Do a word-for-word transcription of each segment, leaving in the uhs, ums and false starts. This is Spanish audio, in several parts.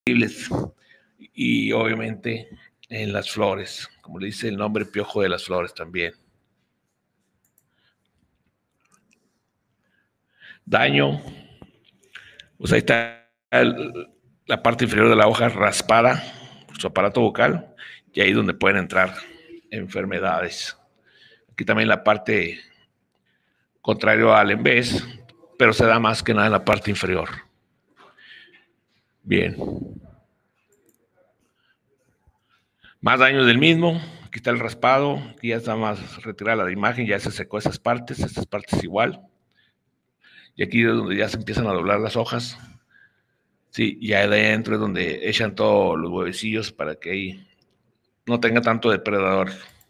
y obviamente en las flores, como le dice el nombre, piojo de las flores también. Daño, pues ahí está el, la parte inferior de la hoja raspada por su aparato vocal, y ahí es donde pueden entrar enfermedades. Aquí también la parte contrario al en vez, pero se da más que nada en la parte inferior. Bien. Más daños del mismo. Aquí está el raspado. Aquí ya está más retirada la imagen. Ya se secó esas partes. Estas partes igual. Y aquí es donde ya se empiezan a doblar las hojas. Sí, ya de adentro es donde echan todos los huevecillos para que ahí no tenga tanto depredador.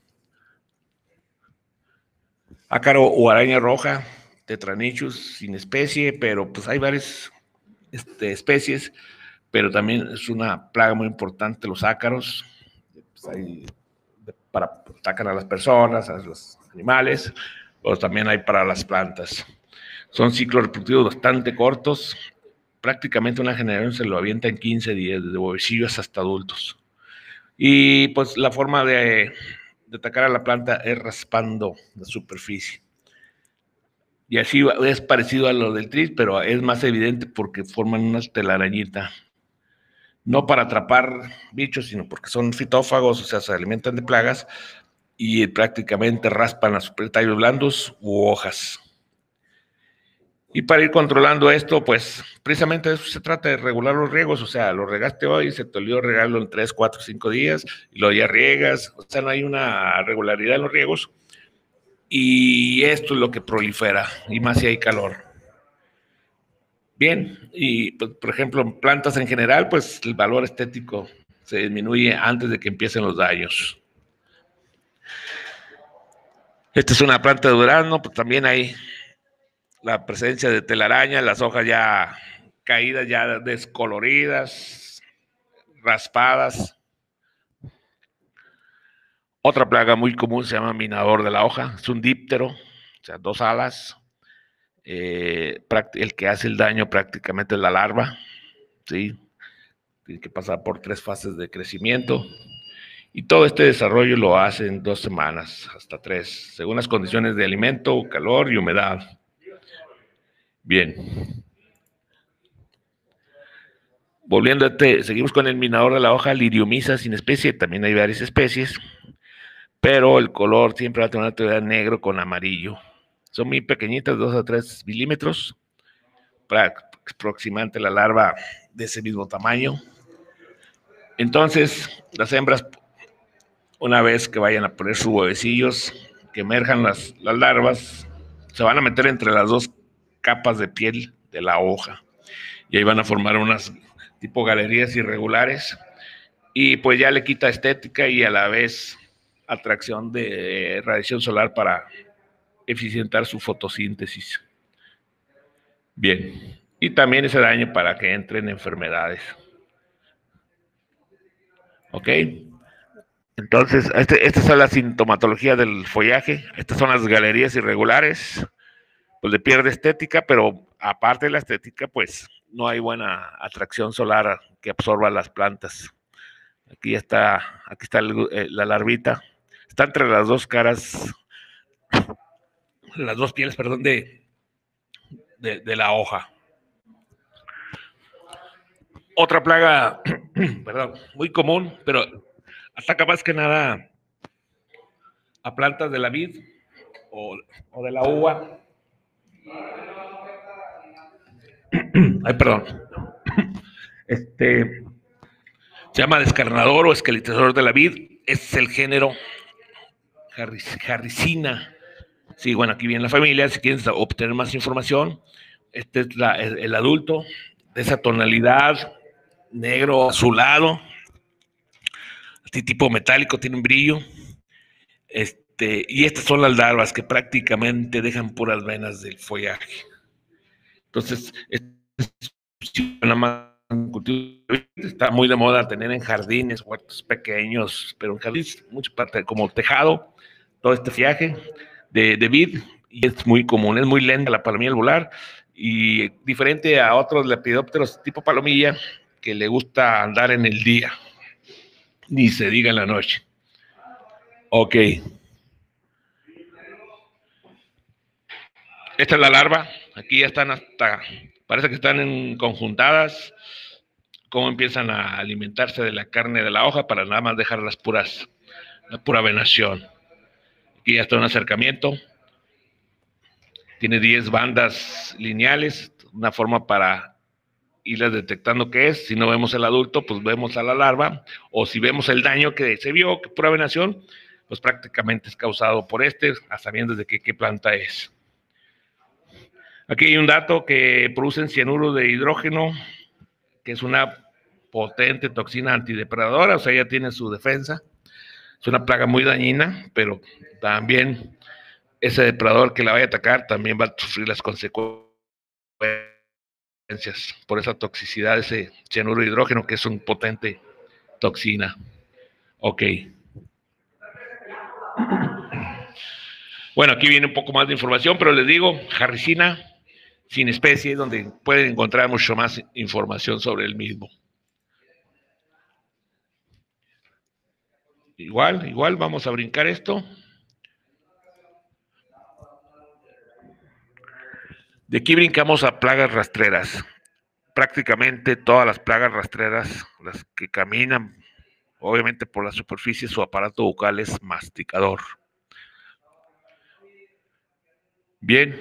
Ácaro o araña roja, Tetranychus sin especie, pero pues hay varias este, especies, pero también es una plaga muy importante los ácaros. Pues hay para atacar a las personas, a los animales, pero también hay para las plantas. Son ciclos reproductivos bastante cortos, prácticamente una generación se lo avienta en quince días, desde huevecillos hasta adultos. Y pues la forma de, de atacar a la planta es raspando la superficie. Y así es parecido a lo del tris, pero es más evidente porque forman una telarañita. No para atrapar bichos, sino porque son fitófagos, o sea, se alimentan de plagas y prácticamente raspan a sus tallos blandos u hojas. Y para ir controlando esto, pues precisamente de eso se trata, de regular los riegos, o sea, lo regaste hoy, se te olvidó regarlo en tres, cuatro, cinco días, y luego ya riegas, o sea, no hay una regularidad en los riegos, y esto es lo que prolifera, y más si hay calor. Bien, y pues, por ejemplo, en plantas en general, pues el valor estético se disminuye antes de que empiecen los daños. Esta es una planta de durazno, pues también hay la presencia de telaraña, las hojas ya caídas, ya descoloridas, raspadas. Otra plaga muy común se llama minador de la hoja, es un díptero, o sea, dos alas. Eh, el que hace el daño prácticamente es la larva, ¿sí? Tiene que pasar por tres fases de crecimiento. Y todo este desarrollo lo hace en dos semanas, hasta tres, según las condiciones de alimento, calor y humedad. Bien. Volviendo a este, seguimos con el minador de la hoja, Liriomyza sin especie, también hay varias especies, pero el color siempre va a tener una tonalidad negro con amarillo. Son muy pequeñitas, dos a tres milímetros, aproximadamente la larva de ese mismo tamaño. Entonces, las hembras, una vez que vayan a poner sus huevecillos, que emerjan las, las larvas, se van a meter entre las dos capas de piel de la hoja, y ahí van a formar unas tipo galerías irregulares, y pues ya le quita estética y a la vez atracción de radiación solar para eficientar su fotosíntesis. Bien, y también ese daño para que entren enfermedades. ¿Ok? Entonces, este, esta es la sintomatología del follaje. Estas son las galerías irregulares, pues le pierde estética, pero aparte de la estética, pues no hay buena atracción solar que absorba las plantas. Aquí está, aquí está el, eh, la larvita. Está entre las dos caras, las dos pieles, perdón, de, de, de la hoja. Otra plaga, perdón, muy común, pero ataca más que nada a plantas de la vid o, o de la uva. Ay, perdón. Este se llama descarnador o esqueletizador de la vid. Es el género Harricina. Sí, bueno, aquí viene la familia. Si quieren obtener más información, este es la, el, el adulto de esa tonalidad negro azulado, este tipo metálico, tiene un brillo. Este, y estas son las larvas que prácticamente dejan puras venas del follaje. Entonces, está muy de moda tener en jardines, huertos pequeños, pero en jardines, mucha parte como tejado, todo este follaje de, de vid, y es muy común, es muy lenta la palomilla albular, y diferente a otros lepidópteros tipo palomilla, que le gusta andar en el día, ni se diga en la noche. Ok. Esta es la larva. Aquí ya están hasta, parece que están en conjuntadas. Cómo empiezan a alimentarse de la carne de la hoja para nada más dejar las puras, la pura venación. Aquí ya está un acercamiento. Tiene diez bandas lineales, una forma para irlas detectando qué es. Si no vemos el adulto, pues vemos a la larva, o si vemos el daño que se vio, que pura venación, pues prácticamente es causado por este, a sabiendas de que, qué planta es. Aquí hay un dato que producen cianuro de hidrógeno, que es una potente toxina antidepredadora, o sea, ya tiene su defensa. Es una plaga muy dañina, pero también ese depredador que la vaya a atacar también va a sufrir las consecuencias por esa toxicidad, ese cianuro de hidrógeno, que es una potente toxina. Ok. Bueno, aquí viene un poco más de información, pero les digo, Harricina sin especie, donde pueden encontrar mucho más información sobre el mismo. Igual, igual, vamos a brincar esto. De aquí brincamos a plagas rastreras. Prácticamente todas las plagas rastreras, las que caminan, obviamente por la superficie, su aparato bucal es masticador. Bien.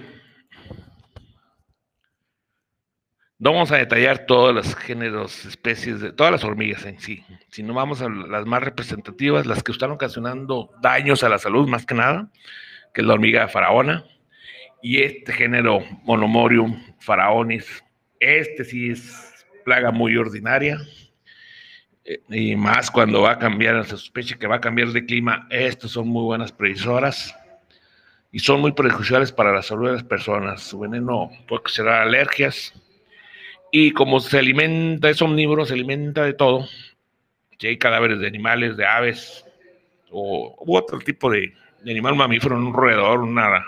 No vamos a detallar todos los géneros, especies, de todas las hormigas en sí, sino vamos a las más representativas, las que están ocasionando daños a la salud más que nada, que es la hormiga faraona, y este género Monomorium faraonis. Este sí es plaga muy ordinaria, y más cuando va a cambiar, se sospecha que va a cambiar de clima. Estos son muy buenas previsoras y son muy perjudiciales para la salud de las personas. Su veneno puede ocasionar alergias, y como se alimenta, es omnívoro, se alimenta de todo. Si hay cadáveres de animales, de aves o u otro tipo de, de animal mamífero, un roedor, nada,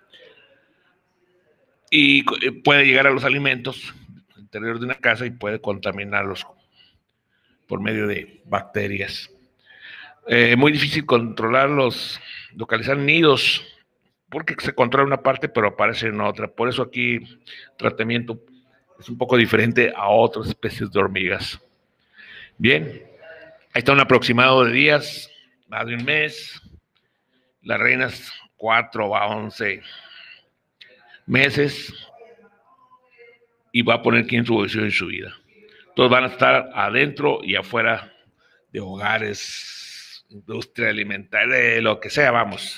y puede llegar a los alimentos al interior de una casa y puede contaminarlos por medio de bacterias. Eh, muy difícil controlarlos, localizar nidos, porque se controla una parte pero aparece en otra. Por eso aquí el tratamiento es un poco diferente a otras especies de hormigas. Bien, ahí está un aproximado de días, más de un mes. Las reinas cuatro a once meses, y va a poner aquí en su evolución en su vida. Todos van a estar adentro y afuera de hogares, industria alimentaria, lo que sea, vamos.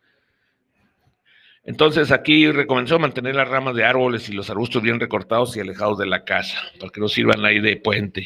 Entonces aquí recomendó mantener las ramas de árboles y los arbustos bien recortados y alejados de la casa, para que no sirvan ahí de puente.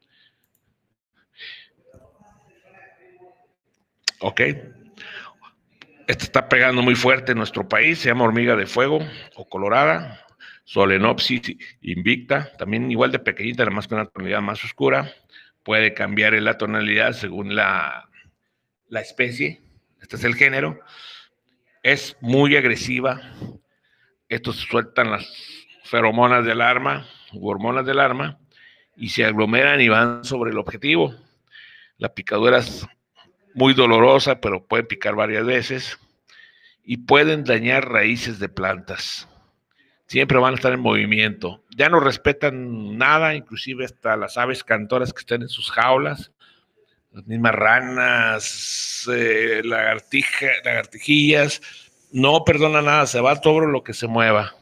Ok. Esta está pegando muy fuerte en nuestro país, se llama hormiga de fuego o colorada, Solenopsis invicta, también igual de pequeñita, además con una tonalidad más oscura. Puede cambiar la tonalidad según la, la especie. Este es el género. Es muy agresiva. Estos sueltan las feromonas del arma, u hormonas del arma, y se aglomeran y van sobre el objetivo. La picadura es muy dolorosa, pero puede picar varias veces, y pueden dañar raíces de plantas. Siempre van a estar en movimiento. Ya no respetan nada, inclusive hasta las aves cantoras que están en sus jaulas, las mismas ranas, eh, lagartija, lagartijillas, no perdona nada, se va todo lo que se mueva.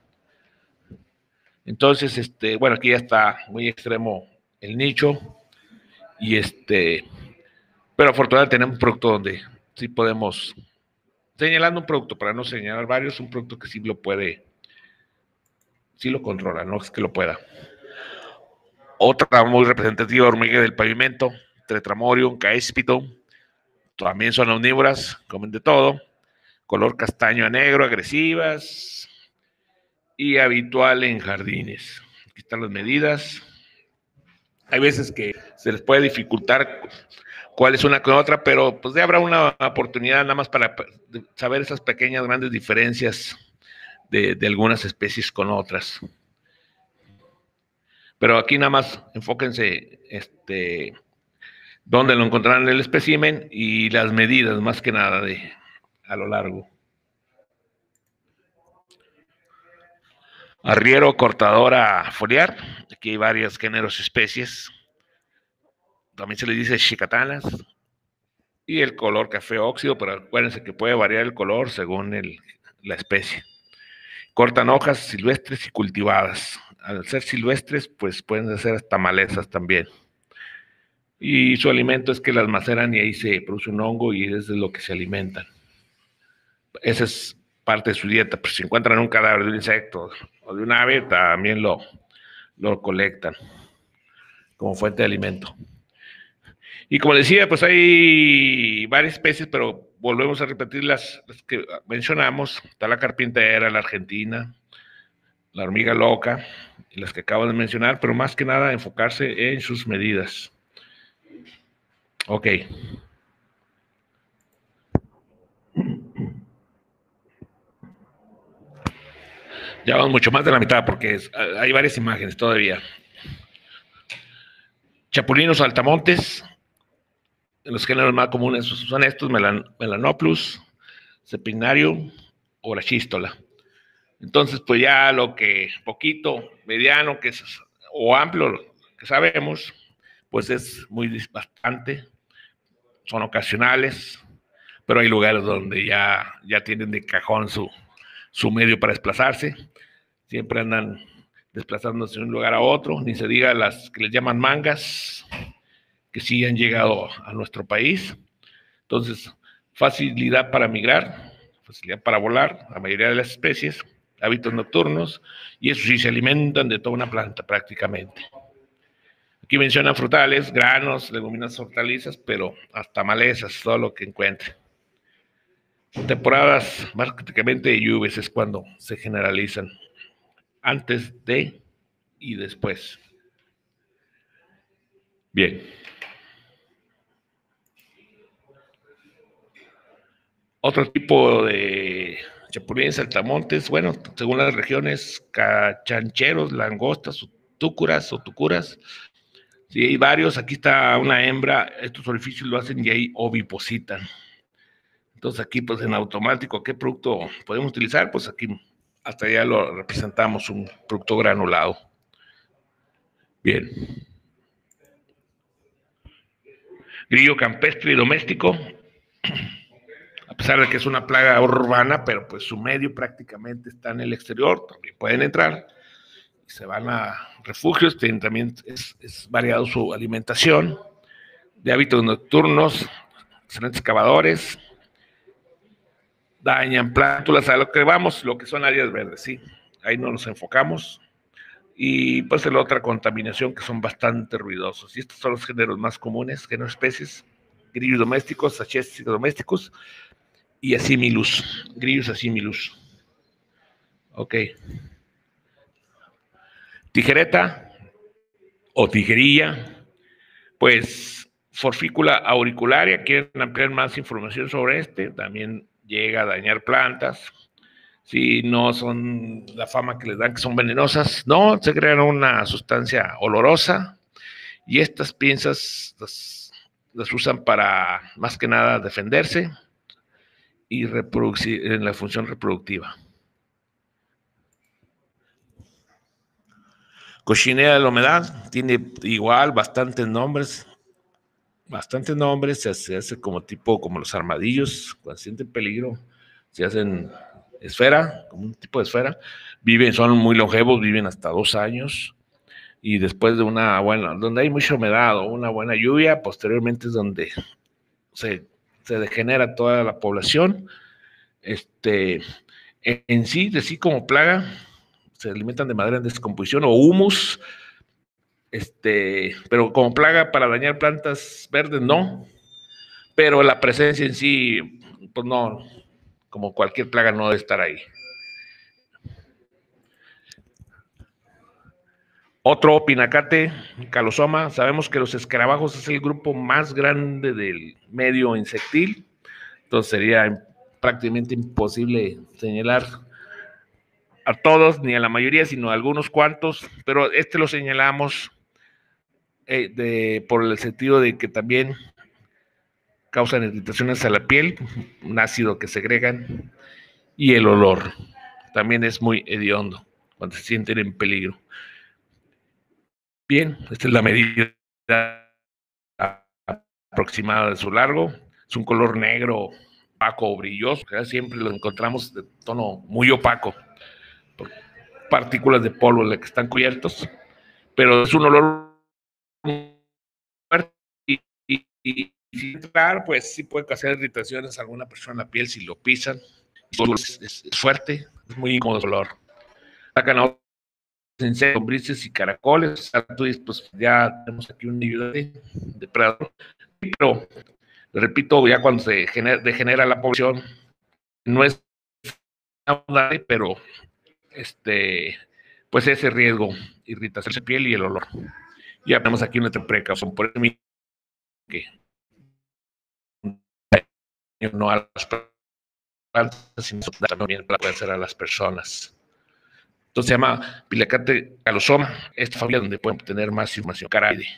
Entonces, este, bueno, aquí ya está muy extremo el nicho, y este, pero afortunadamente tenemos un producto donde sí podemos, señalando un producto, para no señalar varios, un producto que sí lo puede, sí lo controla, no es que lo pueda. Otra muy representativa hormiga del pavimento, Tetramorium caespito, también son omnívoras, comen de todo, color castaño a negro, agresivas y habitual en jardines. Aquí están las medidas. Hay veces que se les puede dificultar cuál es una con otra, pero pues ya habrá una oportunidad nada más para saber esas pequeñas, grandes diferencias de, de algunas especies con otras. Pero aquí nada más enfóquense este, dónde lo encontrarán en el espécimen y las medidas, más que nada, de, a lo largo. Arriero, cortadora foliar. Aquí hay varios géneros, especies. También se les dice chicatanas. Y el color café óxido, pero acuérdense que puede variar el color según el, la especie. Cortan hojas silvestres y cultivadas. Al ser silvestres, pues pueden ser hasta malezas también. Y su alimento es que las maceran y ahí se produce un hongo y es de lo que se alimentan. Esa es parte de su dieta. Pues si encuentran un cadáver de un insecto o de un ave, también lo, lo colectan como fuente de alimento. Y como decía, pues hay varias especies, pero volvemos a repetir las, las que mencionamos. Está la carpintera, la argentina, la hormiga loca, y las que acabo de mencionar, pero más que nada enfocarse en sus medidas. Ok. Ya vamos mucho más de la mitad porque es, hay varias imágenes todavía. Chapulinos saltamontes, los géneros más comunes son estos: Melan, Melanoplus, Cepinario o la chístola. Entonces, pues ya lo que poquito, mediano, que es, o amplio, que sabemos, pues es muy bastante, son ocasionales, pero hay lugares donde ya, ya tienen de cajón su, su medio para desplazarse, siempre andan desplazándose de un lugar a otro, ni se diga las que les llaman mangas, que sí han llegado a nuestro país. Entonces, facilidad para migrar, facilidad para volar, la mayoría de las especies, hábitos nocturnos, y eso sí, se alimentan de toda una planta prácticamente. Aquí mencionan frutales, granos, leguminosas, hortalizas, pero hasta malezas, todo lo que encuentren. Temporadas prácticamente de lluvias es cuando se generalizan, antes de y después. Bien. Otro tipo de chapulines, saltamontes, bueno, según las regiones, cachancheros, langostas, túcuras o tucuras. Sí, hay varios. Aquí está una hembra, estos orificios lo hacen y ahí ovipositan. Entonces aquí, pues en automático, ¿qué producto podemos utilizar? Pues aquí hasta ya lo representamos, un producto granulado. Bien. Grillo campestre y doméstico. A pesar de que es una plaga urbana, pero pues su medio prácticamente está en el exterior, también pueden entrar y se van a refugios, tienen, también es, es variado su alimentación, de hábitos nocturnos, excelentes cavadores, dañan plántulas, a lo que vamos, lo que son áreas verdes, sí, ahí no nos enfocamos, y pues la otra contaminación que son bastante ruidosos, y estos son los géneros más comunes, géneros especies, grillos domésticos, sachets domésticos, y asimilus, grillos asimilus. Ok. Tijereta o tijerilla, pues forfícula auricularia. Quieren ampliar más información sobre este, también llega a dañar plantas. Si no son la fama que les dan que son venenosas, no, se crean una sustancia olorosa y estas pinzas las, las usan para más que nada defenderse y reproducir en la función reproductiva. Cochinilla de la humedad, tiene igual bastantes nombres, bastantes nombres, se hace, se hace como tipo, como los armadillos, cuando sienten peligro, se hacen esfera, como un tipo de esfera, viven, son muy longevos, viven hasta dos años, y después de una buena, donde hay mucha humedad o una buena lluvia, posteriormente es donde se, se degenera toda la población. Este, en, en sí, de sí como plaga, se alimentan de madera en descomposición o humus, este, pero como plaga para dañar plantas verdes no, pero la presencia en sí, pues no, como cualquier plaga no debe estar ahí. Otro pinacate, calosoma, sabemos que los escarabajos es el grupo más grande del medio insectil, entonces sería prácticamente imposible señalar a todos, ni a la mayoría, sino a algunos cuantos, pero este lo señalamos eh, de, por el sentido de que también causan irritaciones a la piel, un ácido que segregan, y el olor también es muy hediondo cuando se sienten en peligro. Bien, esta es la medida aproximada de su largo. Es un color negro, opaco o brilloso. Siempre lo encontramos de tono muy opaco, por partículas de polvo en las que están cubiertos, pero es un olor muy fuerte y, y, y, y sin entrar, pues sí puede causar irritaciones a alguna persona en la piel si lo pisan. Es, es, es fuerte, es muy incómodo el olor. Sacan insectos, lombrices y caracoles. Pues ya tenemos aquí un nivel de depredador, pero repito, ya cuando se genera, degenera la población, no es abundante, pero este, pues ese riesgo, irritación de piel y el olor. Ya tenemos aquí una precaución por eso que no a las plantas, sino también puede ser a las personas. Entonces se llama Pileacanthe calosoma, esta familia donde pueden obtener más información. Caravide.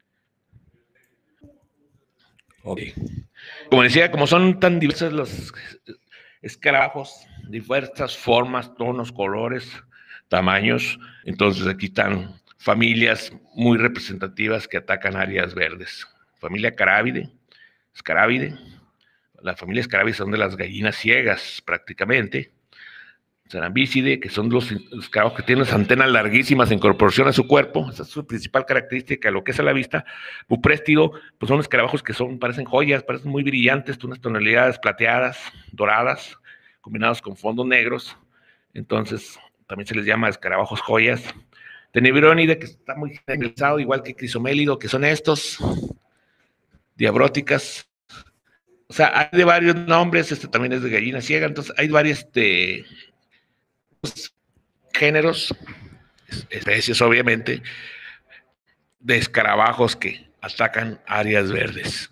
Okay. Como decía, como son tan diversos los escarabajos, diversas formas, tonos, colores, tamaños, entonces aquí están familias muy representativas que atacan áreas verdes. Familia Caravide, Scarabide, la familia Scarabide son de las gallinas ciegas prácticamente. Cerambicide, que son los escarabajos que tienen las antenas larguísimas en proporción a su cuerpo, esa es su principal característica, lo que es a la vista. Buprestido, pues son escarabajos que son, parecen joyas, parecen muy brillantes, unas tonalidades plateadas, doradas, combinados con fondos negros, entonces también se les llama escarabajos joyas. Tenebronide, que está muy generalizado, igual que Crisomélido, que son estos, Diabróticas, o sea, hay de varios nombres, este también es de gallina ciega, entonces hay varios, este, géneros, especies obviamente, de escarabajos que atacan áreas verdes.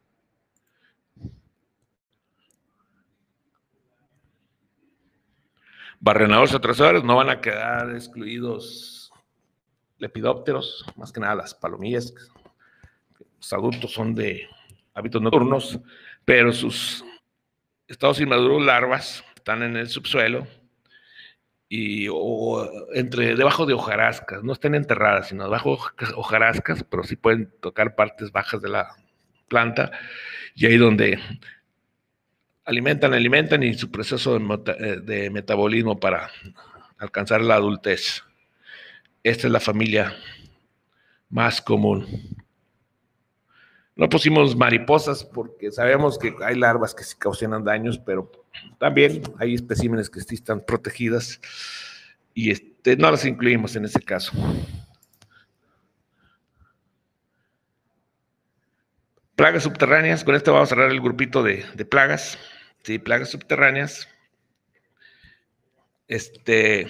Barrenadores atrasadores, no van a quedar excluidos lepidópteros, más que nada las palomillas. Los adultos son de hábitos nocturnos, pero sus estados inmaduros, larvas, están en el subsuelo y o entre debajo de hojarascas, no están enterradas, sino debajo de hojarascas, pero sí pueden tocar partes bajas de la planta, y ahí donde alimentan, alimentan y su proceso de, meta, de metabolismo para alcanzar la adultez. Esta es la familia más común. No pusimos mariposas porque sabemos que hay larvas que sí causan daños, pero también hay especímenes que sí están protegidas y este, no las incluimos en ese caso. Plagas subterráneas, con esto vamos a cerrar el grupito de, de plagas. Sí, plagas subterráneas. Este,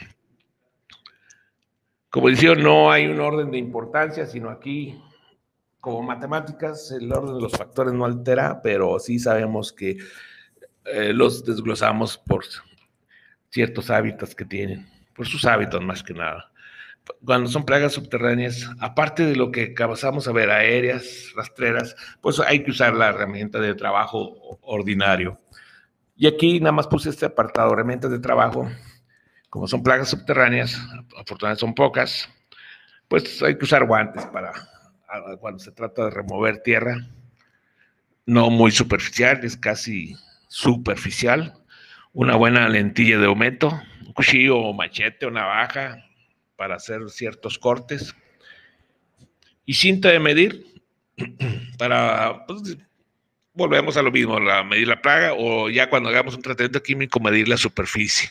como decía, no hay un orden de importancia, sino aquí, como matemáticas, el orden de los factores no altera, pero sí sabemos que eh, los desglosamos por ciertos hábitos que tienen, por sus hábitos más que nada. Cuando son plagas subterráneas, aparte de lo que acabamos a ver, aéreas, rastreras, pues hay que usar la herramienta de trabajo ordinario. Y aquí nada más puse este apartado, herramientas de trabajo. Como son plagas subterráneas, afortunadamente son pocas, pues hay que usar guantes para cuando se trata de remover tierra. No muy superficial, es casi superficial. Una buena lentilla de aumento, un cuchillo o machete o navaja para hacer ciertos cortes. Y cinta de medir para, pues, volvemos a lo mismo, la, medir la plaga o ya cuando hagamos un tratamiento químico medir la superficie.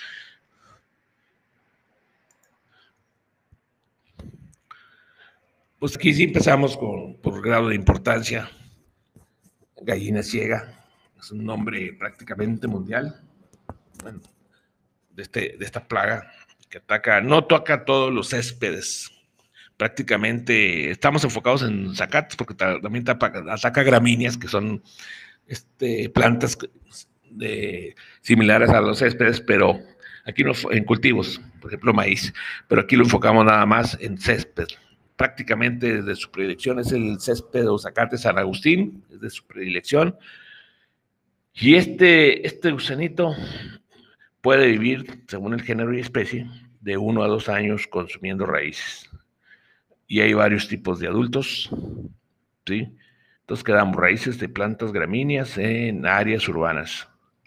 Pues aquí sí empezamos con, por grado de importancia, gallina ciega, es un nombre prácticamente mundial, bueno, de, este, de esta plaga que ataca, no ataca todos los céspedes, prácticamente estamos enfocados en zacate porque también ataca gramíneas, que son este, plantas de, similares a los céspedes, pero Aquí no, en cultivos, por ejemplo maíz, pero aquí lo enfocamos nada más en césped. Prácticamente de su predilección es el césped o zacate San Agustín, es de su predilección. Y este, este gusanito puede vivir, según el género y especie, de uno a dos años consumiendo raíces. Y hay varios tipos de adultos, ¿sí? Entonces quedamos raíces de plantas gramíneas en áreas urbanas.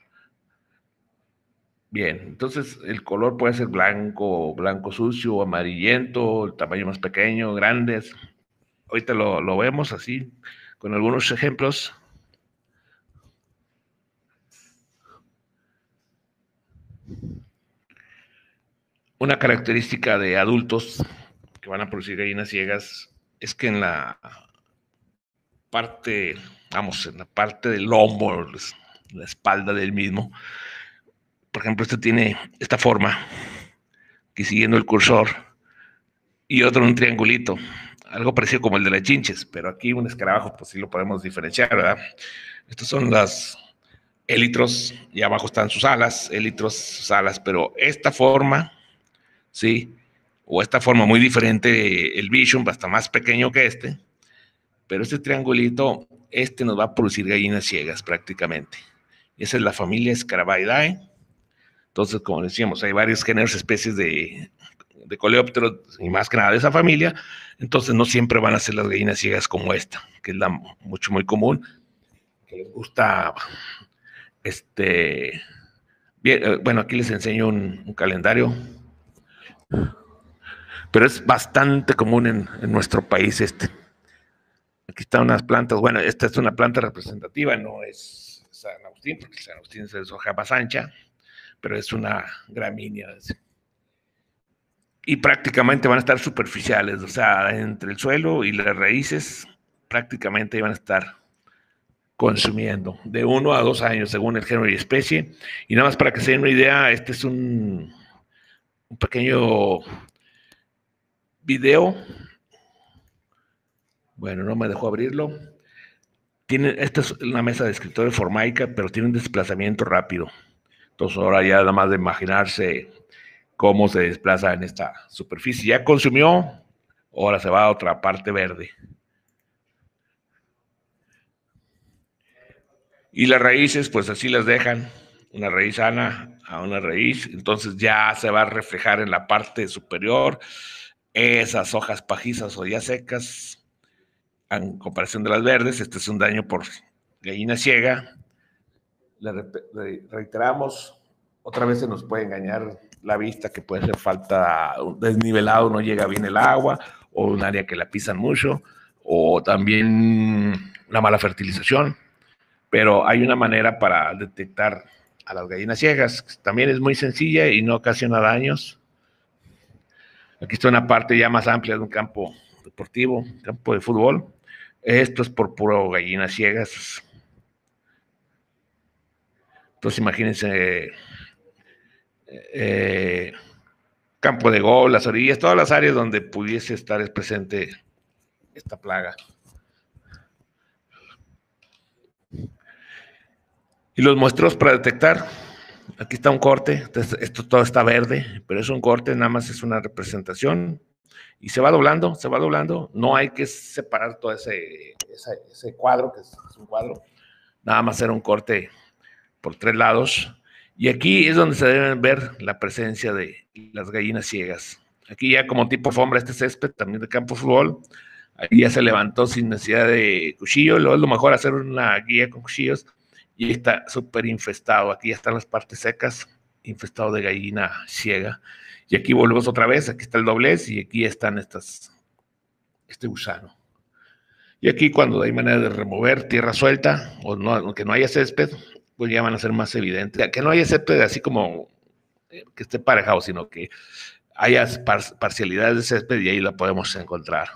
Bien, entonces el color puede ser blanco, blanco sucio, amarillento, el tamaño más pequeño, grandes. Ahorita lo, lo vemos así, con algunos ejemplos. Una característica de adultos que van a producir gallinas ciegas es que en la parte, vamos, en la parte del lomo, la espalda del mismo, por ejemplo, este tiene esta forma, aquí siguiendo el cursor, y otro un triangulito, algo parecido como el de las chinches, pero aquí un escarabajo, pues sí lo podemos diferenciar, ¿verdad? Estos son las élitros, y abajo están sus alas, élitros, sus alas, pero esta forma, ¿sí? O esta forma muy diferente, el Vision, hasta más pequeño que este, pero este triangulito, este nos va a producir gallinas ciegas prácticamente. Esa es la familia Scarabaeidae. Entonces, como decíamos, hay varios géneros, especies de, de coleópteros y más que nada de esa familia. Entonces, no siempre van a ser las gallinas ciegas como esta, que es la mucho, muy común, que les gusta, este, bien, bueno, aquí les enseño un, un calendario, pero es bastante común en, en nuestro país este. Aquí están unas plantas, bueno, esta es una planta representativa, no es San Agustín, porque San Agustín es hoja más ancha, pero es una gramínea. Y prácticamente van a estar superficiales, o sea, entre el suelo y las raíces, prácticamente van a estar consumiendo de uno a dos años, según el género y especie. Y nada más para que se den una idea, este es un, un pequeño video. Bueno, no me dejó abrirlo. Tiene, esta es una mesa de escritorio formaica, pero tiene un desplazamiento rápido. Entonces ahora ya nada más de imaginarse cómo se desplaza en esta superficie. Ya consumió, ahora se va a otra parte verde. Y las raíces, pues así las dejan, una raíz sana a una raíz, entonces ya se va a reflejar en la parte superior esas hojas pajizas o ya secas, en comparación de las verdes. Este es un daño por gallina ciega. Le, le reiteramos, otra vez se nos puede engañar la vista, que puede ser falta desnivelado, no llega bien el agua, o un área que la pisan mucho, o también una mala fertilización. Pero hay una manera para detectar a las gallinas ciegas. También es muy sencilla y no ocasiona daños. Aquí está una parte ya más amplia de un campo deportivo, un campo de fútbol. Esto es por puro gallinas ciegas. Entonces imagínense eh, campo de golf, las orillas, todas las áreas donde pudiese estar presente esta plaga. Y los muestros para detectar, aquí está un corte, esto todo está verde, pero es un corte, nada más es una representación, y se va doblando, se va doblando, no hay que separar todo ese, ese, ese cuadro, que es un cuadro, nada más era un corte por tres lados, y aquí es donde se deben ver la presencia de las gallinas ciegas. Aquí ya como tipo alfombra este césped, también de campo de fútbol, aquí ya se levantó sin necesidad de cuchillo, luego es lo mejor hacer una guía con cuchillos, y está súper infestado. Aquí ya están las partes secas, infestado de gallina ciega. Y aquí volvemos otra vez, aquí está el doblez y aquí están estas, este gusano. Y aquí cuando hay manera de remover tierra suelta, o no, que no haya césped, pues ya van a ser más evidentes. Que no haya césped así como que esté parejado, sino que haya par parcialidades de césped y ahí la podemos encontrar.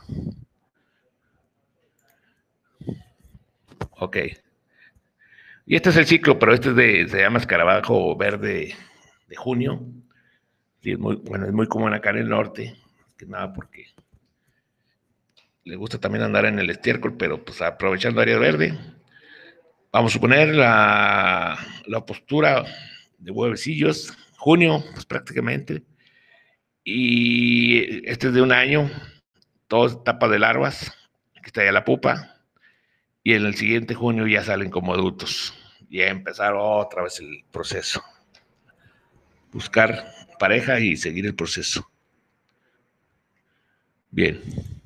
Ok. Y este es el ciclo, pero este es de, se llama escarabajo verde de junio. Sí, es muy, bueno, es muy común acá en el norte, que nada porque le gusta también andar en el estiércol, pero pues aprovechando área verde. Vamos a poner la, la postura de huevecillos, junio, pues prácticamente. Y este es de un año, todo etapa de larvas, aquí está ya la pupa, y en el siguiente junio ya salen como adultos. Y a empezar otra vez el proceso. Buscar pareja y seguir el proceso. Bien.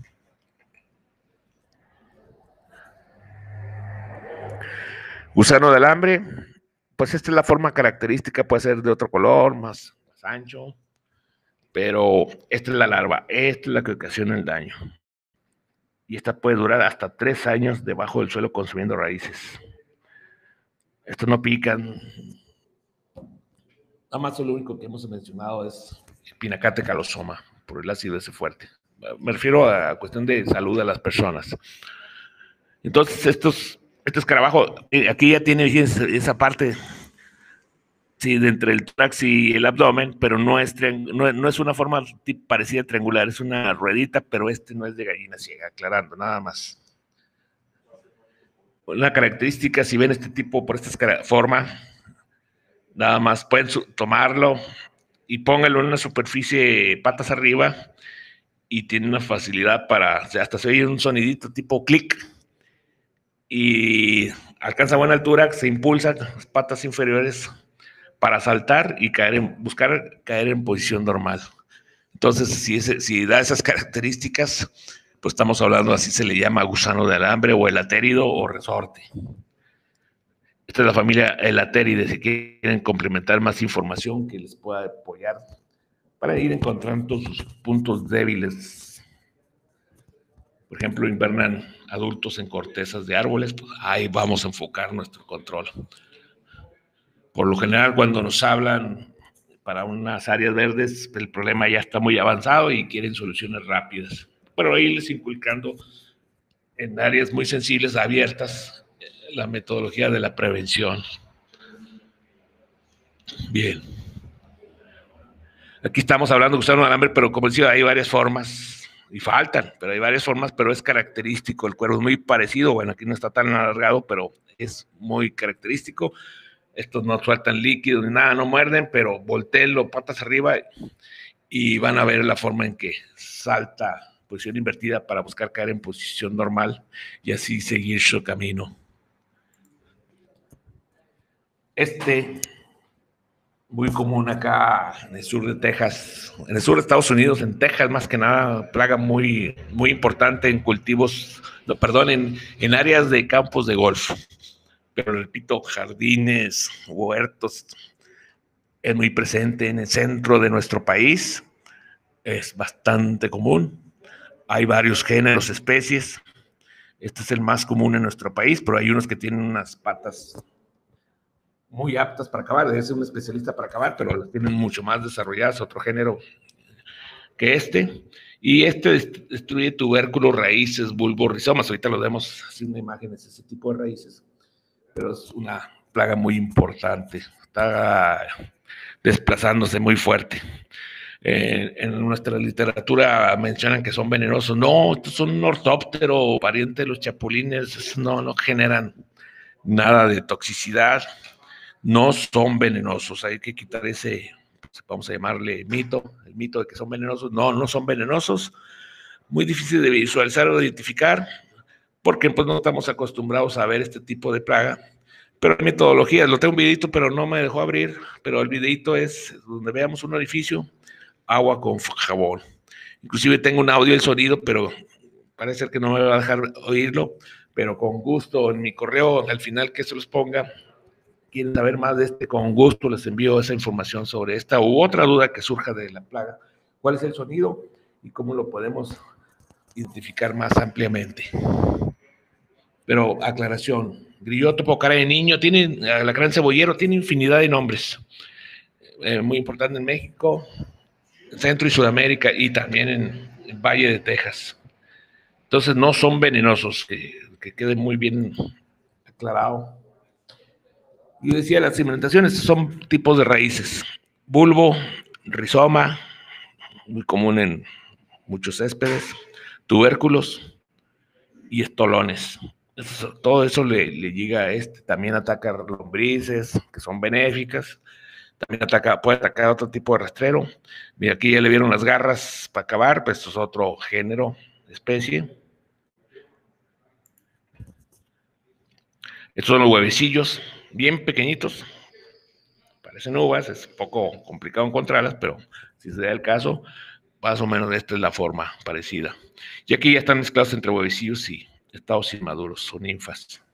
Gusano de alambre, pues esta es la forma característica, puede ser de otro color, más, más ancho, pero esta es la larva, esta es la que ocasiona el daño. Y esta puede durar hasta tres años debajo del suelo consumiendo raíces. Estos no pican. Nada más lo único que hemos mencionado es Pinacate calosoma, por el ácido ese fuerte. Me refiero a cuestión de salud de las personas. Entonces, estos, este escarabajo, aquí ya tiene esa parte, sí, de entre el tórax y el abdomen, pero no es, no, no es una forma parecida a triangular, es una ruedita, pero este no es de gallina ciega, aclarando, nada más. Una característica, si ven este tipo por esta forma, nada más pueden tomarlo y pónganlo en una superficie patas arriba y tiene una facilidad para, o sea, hasta se oye un sonidito tipo clic y alcanza buena altura, se impulsa las patas inferiores para saltar y caer en, buscar caer en posición normal. Entonces, si, ese, si da esas características, pues estamos hablando, así se le llama gusano de alambre o elatérido o resorte. Esta es la familia elatéride, si quieren complementar más información que les pueda apoyar para ir encontrando sus puntos débiles. Por ejemplo, invernan adultos en cortezas de árboles, pues ahí vamos a enfocar nuestro control. Por lo general, cuando nos hablan para unas áreas verdes, el problema ya está muy avanzado y quieren soluciones rápidas. Pero ahí les inculcando en áreas muy sensibles, abiertas, la metodología de la prevención. Bien. Aquí estamos hablando de gusano de alambre, pero como decía, hay varias formas, y faltan, pero hay varias formas, pero es característico, el cuero es muy parecido, bueno, aquí no está tan alargado, pero es muy característico. Estos no sueltan líquido ni nada, no muerden, pero volteenlo patas arriba y van a ver la forma en que salta posición invertida para buscar caer en posición normal y así seguir su camino. Este, muy común acá en el sur de Texas, en el sur de Estados Unidos, en Texas más que nada, plaga muy, muy importante en cultivos, no, perdón, en, en áreas de campos de golf. Pero repito, jardines, huertos, es muy presente en el centro de nuestro país, es bastante común. Hay varios géneros, especies. Este es el más común en nuestro país, pero hay unos que tienen unas patas muy aptas para acabar. Debe ser un especialista para acabar, pero las tienen mucho más desarrolladas, otro género que este. Y este destruye tubérculos, raíces, bulbos, rizomas. Ahorita lo vemos haciendo imágenes, ese tipo de raíces. Pero es una plaga muy importante. Está desplazándose muy fuerte. Eh, en nuestra literatura mencionan que son venenosos. No, estos son un ortóptero, pariente de los chapulines, no, no generan nada de toxicidad, no son venenosos. Hay que quitar ese, vamos a llamarle mito, el mito de que son venenosos. No, no son venenosos. Muy difícil de visualizar o de identificar, porque pues no estamos acostumbrados a ver este tipo de plaga. Pero hay metodologías, lo tengo un videito, pero no me dejó abrir, pero el videito es donde veamos un orificio, agua con jabón. Inclusive tengo un audio del sonido, pero parece ser que no me va a dejar oírlo, pero con gusto en mi correo, al final que se los ponga, quieren saber más de este, con gusto les envío esa información sobre esta u otra duda que surja de la plaga. ¿Cuál es el sonido y cómo lo podemos identificar más ampliamente? Pero aclaración, grilloto, cara de niño, tiene, alacrán cebollero, tiene infinidad de nombres. Eh, muy importante en México, Centro y Sudamérica y también en el Valle de Texas. Entonces no son venenosos, que, que quede muy bien aclarado. Yo decía, las cimentaciones son tipos de raíces. Bulbo, rizoma, muy común en muchos céspedes, tubérculos y estolones. Eso, todo eso le, le llega a este. También ataca lombrices, que son benéficas. También ataca, puede atacar otro tipo de rastrero. Mira, aquí ya le vieron las garras para acabar, pues esto es otro género, especie. Estos son los huevecillos, bien pequeñitos. Parecen uvas, es un poco complicado encontrarlas, pero si se da el caso, más o menos esta es la forma parecida. Y aquí ya están mezclados entre huevecillos y estados inmaduros, son ninfas.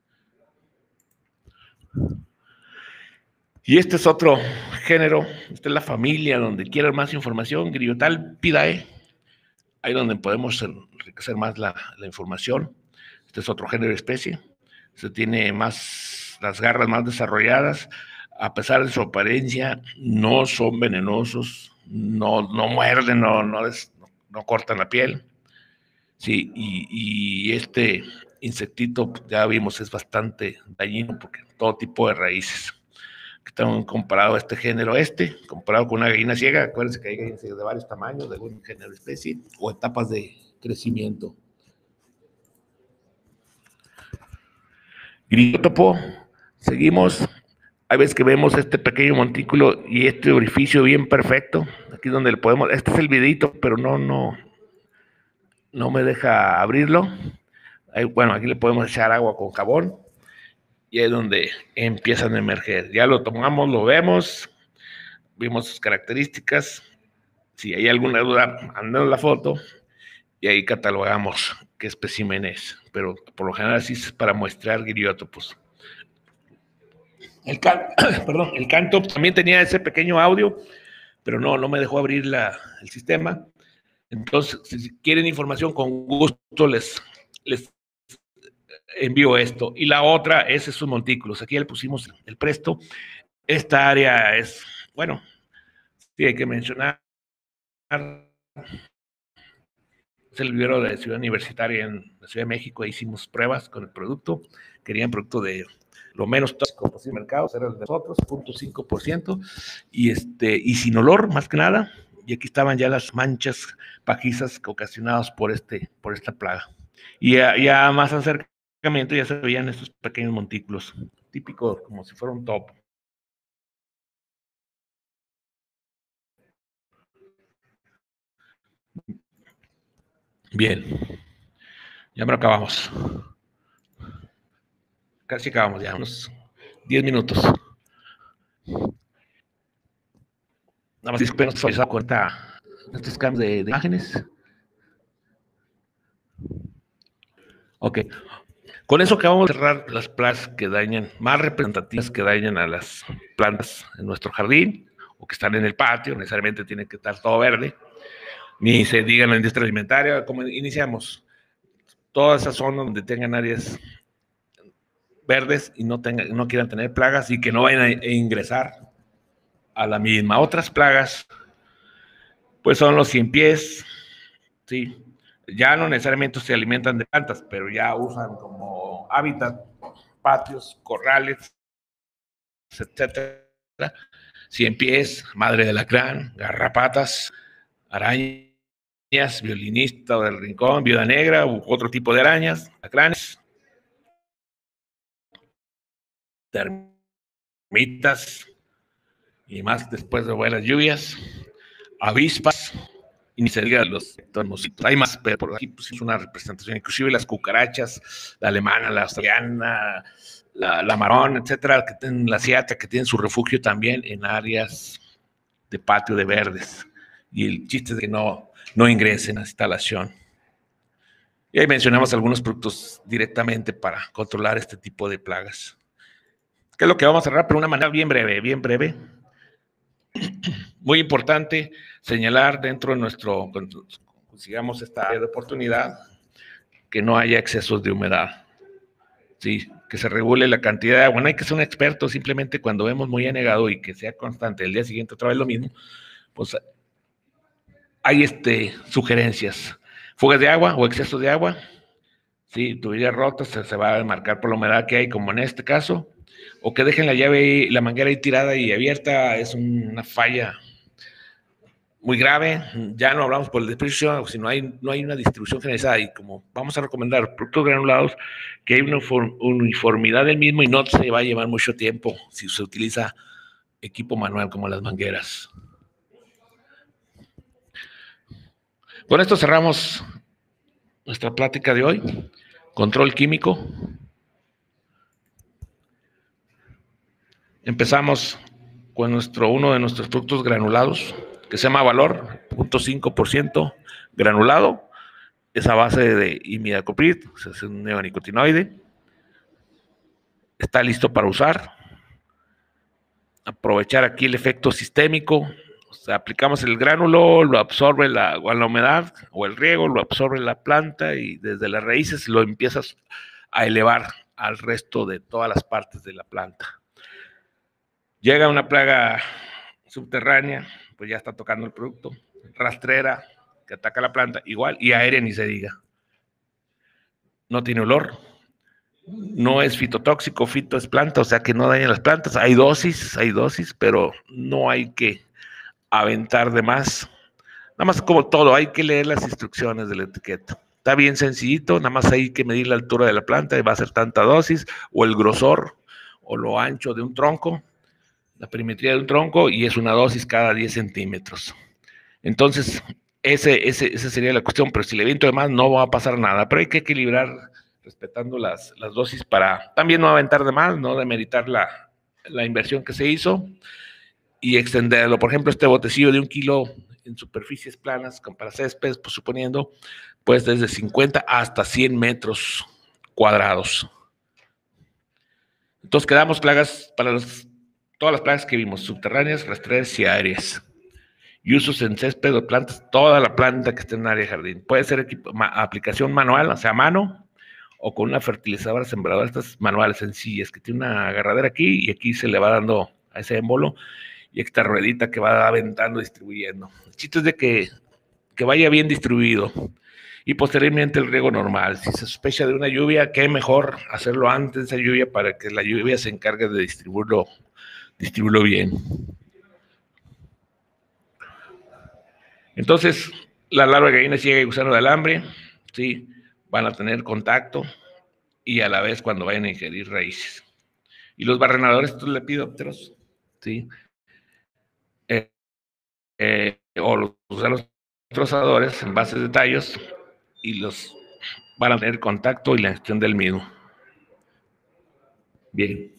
Y este es otro género, esta es la familia, donde quieran más información, Griotalpidae, ahí donde podemos enriquecer más la, la información. Este es otro género de especie, se tiene más, las garras más desarrolladas, a pesar de su apariencia, no son venenosos, no, no muerden, no, no, des, no, no cortan la piel. Sí, y, y este insectito, ya vimos, es bastante dañino porque todo tipo de raíces. Están comparado a este género este, comparado con una gallina ciega, acuérdense que hay gallinas ciegas de varios tamaños, de algún género de especie, o etapas de crecimiento. Griótopo, seguimos, hay veces que vemos este pequeño montículo y este orificio bien perfecto, aquí donde le podemos, este es el videito, pero no, no, no me deja abrirlo. Ahí, bueno, aquí le podemos echar agua con jabón, y es donde empiezan a emerger. Ya lo tomamos, lo vemos, vimos sus características. Si hay alguna duda, mándanos la foto y ahí catalogamos qué espécimen es. Pero por lo general sí es para muestrear griótopos. El, can Perdón, el canto también tenía ese pequeño audio, pero no, no me dejó abrir la, el sistema. Entonces, si quieren información, con gusto les, les envío esto. Y la otra es esos montículos. Aquí ya le pusimos el presto. Esta área es, bueno, sí hay que mencionar, es el vivero de Ciudad Universitaria en la Ciudad de México. Ahí hicimos pruebas con el producto. Querían producto de lo menos tóxico posible el mercado, era el de nosotros, cero punto cinco por ciento, y, este, y sin olor, más que nada. Y aquí estaban ya las manchas pajizas ocasionadas por, este, por esta plaga. Y ya, ya más acercamiento ya se veían estos pequeños montículos, típicos, como si fuera un topo. Bien, ya me lo acabamos. Casi acabamos ya, unos diez minutos. Nada más disculpen, nos falta cuenta estos cambios de, de imágenes. Ok. Con eso acabamos de cerrar las plagas que dañan, más representativas que dañan a las plantas en nuestro jardín o que están en el patio. Necesariamente tiene que estar todo verde. Ni se diga en la industria alimentaria. Como iniciamos, toda esa zona donde tengan áreas verdes y no, tengan, no quieran tener plagas y que no vayan a ingresar a la misma. Otras plagas, pues son los cien pies, ¿sí? Ya no necesariamente se alimentan de plantas, pero ya usan como hábitat patios, corrales, etcétera. Cien pies, madre de alacrán, garrapatas, arañas, violinista del rincón, viuda negra u otro tipo de arañas, alacranes, termitas y más después de buenas lluvias, avispas, y ni se diga los mosquitos. Hay más, pero por aquí pues, es una representación, inclusive las cucarachas, la alemana, la australiana, la, la marrón, etcétera, que tienen la asiática, que tienen su refugio también en áreas de patio de verdes. Y el chiste es que no, no ingresen a la instalación. Y ahí mencionamos algunos productos directamente para controlar este tipo de plagas. ¿Qué es lo que vamos a cerrar? Pero de una manera bien breve, bien breve. Muy importante señalar dentro de nuestro, sigamos esta área de oportunidad, que no haya excesos de humedad. Sí, que se regule la cantidad de agua. No hay que ser un experto, simplemente cuando vemos muy anegado y que sea constante el día siguiente otra vez lo mismo, pues hay este, sugerencias. Fugas de agua o exceso de agua, sí, tuberías rotas, se, se va a marcar por la humedad que hay, como en este caso, o que dejen la llave, la manguera ahí tirada y abierta, es una falla muy grave. Ya no hablamos por el desperdicio, sino hay, no hay una distribución generalizada, y como vamos a recomendar productos granulados, que hay una uniformidad del mismo y no se va a llevar mucho tiempo si se utiliza equipo manual como las mangueras. Con esto cerramos nuestra plática de hoy. Control químico. Empezamos con nuestro, uno de nuestros productos granulados, que se llama Valor, cero punto cinco por ciento granulado. Es a base de imidacloprid, es un neonicotinoide. Está listo para usar. Aprovechar aquí el efecto sistémico. O sea, aplicamos el gránulo, lo absorbe la, la humedad o el riego, lo absorbe la planta y desde las raíces lo empiezas a elevar al resto de todas las partes de la planta. Llega una plaga subterránea, pues ya está tocando el producto. Rastrera, que ataca la planta, igual, y aérea ni se diga. No tiene olor, no es fitotóxico, fito es planta, o sea que no daña las plantas. Hay dosis, hay dosis, pero no hay que aventar de más. Nada más como todo, hay que leer las instrucciones de la etiqueta. Está bien sencillito, nada más hay que medir la altura de la planta y va a ser tanta dosis, o el grosor, o lo ancho de un tronco, la perimetría de un tronco, y es una dosis cada diez centímetros. Entonces, ese, ese, esa sería la cuestión, pero si le viento de más no va a pasar nada, pero hay que equilibrar respetando las, las dosis para también no aventar de más, no demeritar la, la inversión que se hizo y extenderlo. Por ejemplo, este botecillo de un kilo en superficies planas para césped, pues suponiendo, pues desde cincuenta hasta cien metros cuadrados. Entonces quedamos plagas para los, todas las plagas que vimos, subterráneas, rastreras y aéreas. Y usos en césped o plantas, toda la planta que esté en área de jardín. Puede ser equipo, ma, aplicación manual, o sea, a mano, o con una fertilizadora sembradora, estas manuales sencillas, que tiene una agarradera aquí y aquí se le va dando a ese émbolo y esta ruedita que va aventando, distribuyendo. El chiste es de que, que vaya bien distribuido. Y posteriormente el riego normal. Si se sospecha de una lluvia, qué mejor hacerlo antes de esa lluvia para que la lluvia se encargue de distribuirlo, distribuirlo bien. Entonces, la larva de gallina sigue usando de alambre, ¿sí? Van a tener contacto y a la vez cuando vayan a ingerir raíces. Y los barrenadores, estos lepidópteros, ¿sí? Eh, eh, o los, los trozadores en bases de tallos y los van a tener contacto y la gestión del mismo. Bien.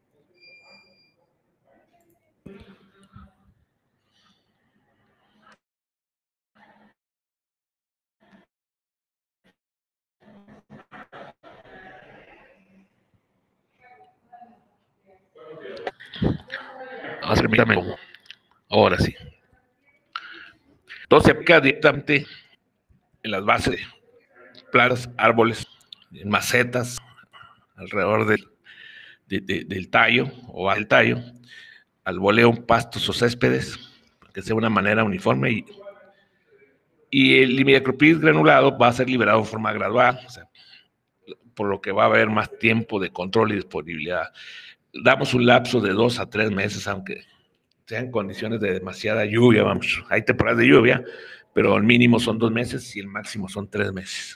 Ahora, permítame. Ahora sí. Entonces se aplica directamente en las bases de plantas, árboles, en macetas, alrededor del, de, de, del tallo o al tallo, al boleo, pastos o céspedes, que sea una manera uniforme y, y el imidacloprid granulado va a ser liberado en forma gradual, o sea, por lo que va a haber más tiempo de control y disponibilidad. Damos un lapso de dos a tres meses, aunque sean condiciones de demasiada lluvia, vamos, hay temporadas de lluvia, pero el mínimo son dos meses y el máximo son tres meses.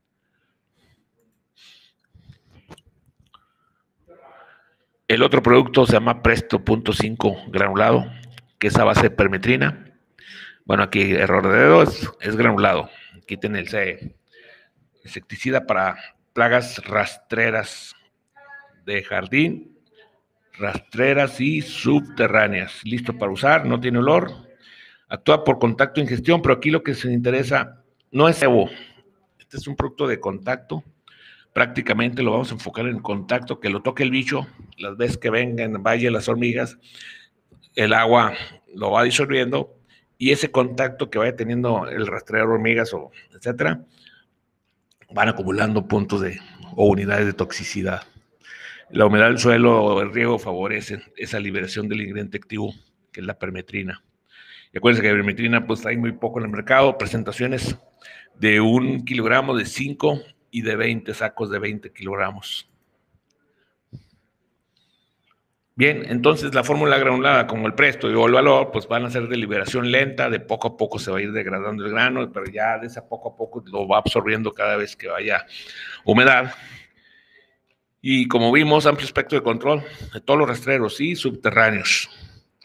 El otro producto se llama Presto punto cinco granulado, que es a base de permetrina. Bueno, aquí error de dedo, es, es granulado. Quiten el C. Insecticida para plagas rastreras de jardín, rastreras y subterráneas. Listo para usar, no tiene olor. Actúa por contacto e ingestión, pero aquí lo que se interesa no es cebo. Este es un producto de contacto. Prácticamente lo vamos a enfocar en contacto, que lo toque el bicho, las veces que vengan, vaya las hormigas, el agua lo va disolviendo y ese contacto que vaya teniendo el rastreador de hormigas, o etcétera, van acumulando puntos de, o unidades de toxicidad. La humedad del suelo o el riego favorecen esa liberación del ingrediente activo, que es la permetrina. Y acuérdense que la permetrina pues hay muy poco en el mercado, presentaciones de un kilogramo, de cinco y de veinte sacos de veinte kilogramos. Bien, entonces la fórmula granulada como el Presto y o el Valor pues van a ser de liberación lenta, de poco a poco se va a ir degradando el grano, pero ya de ese poco a poco lo va absorbiendo cada vez que vaya humedad. Y como vimos, amplio espectro de control de todos los rastreros y subterráneos.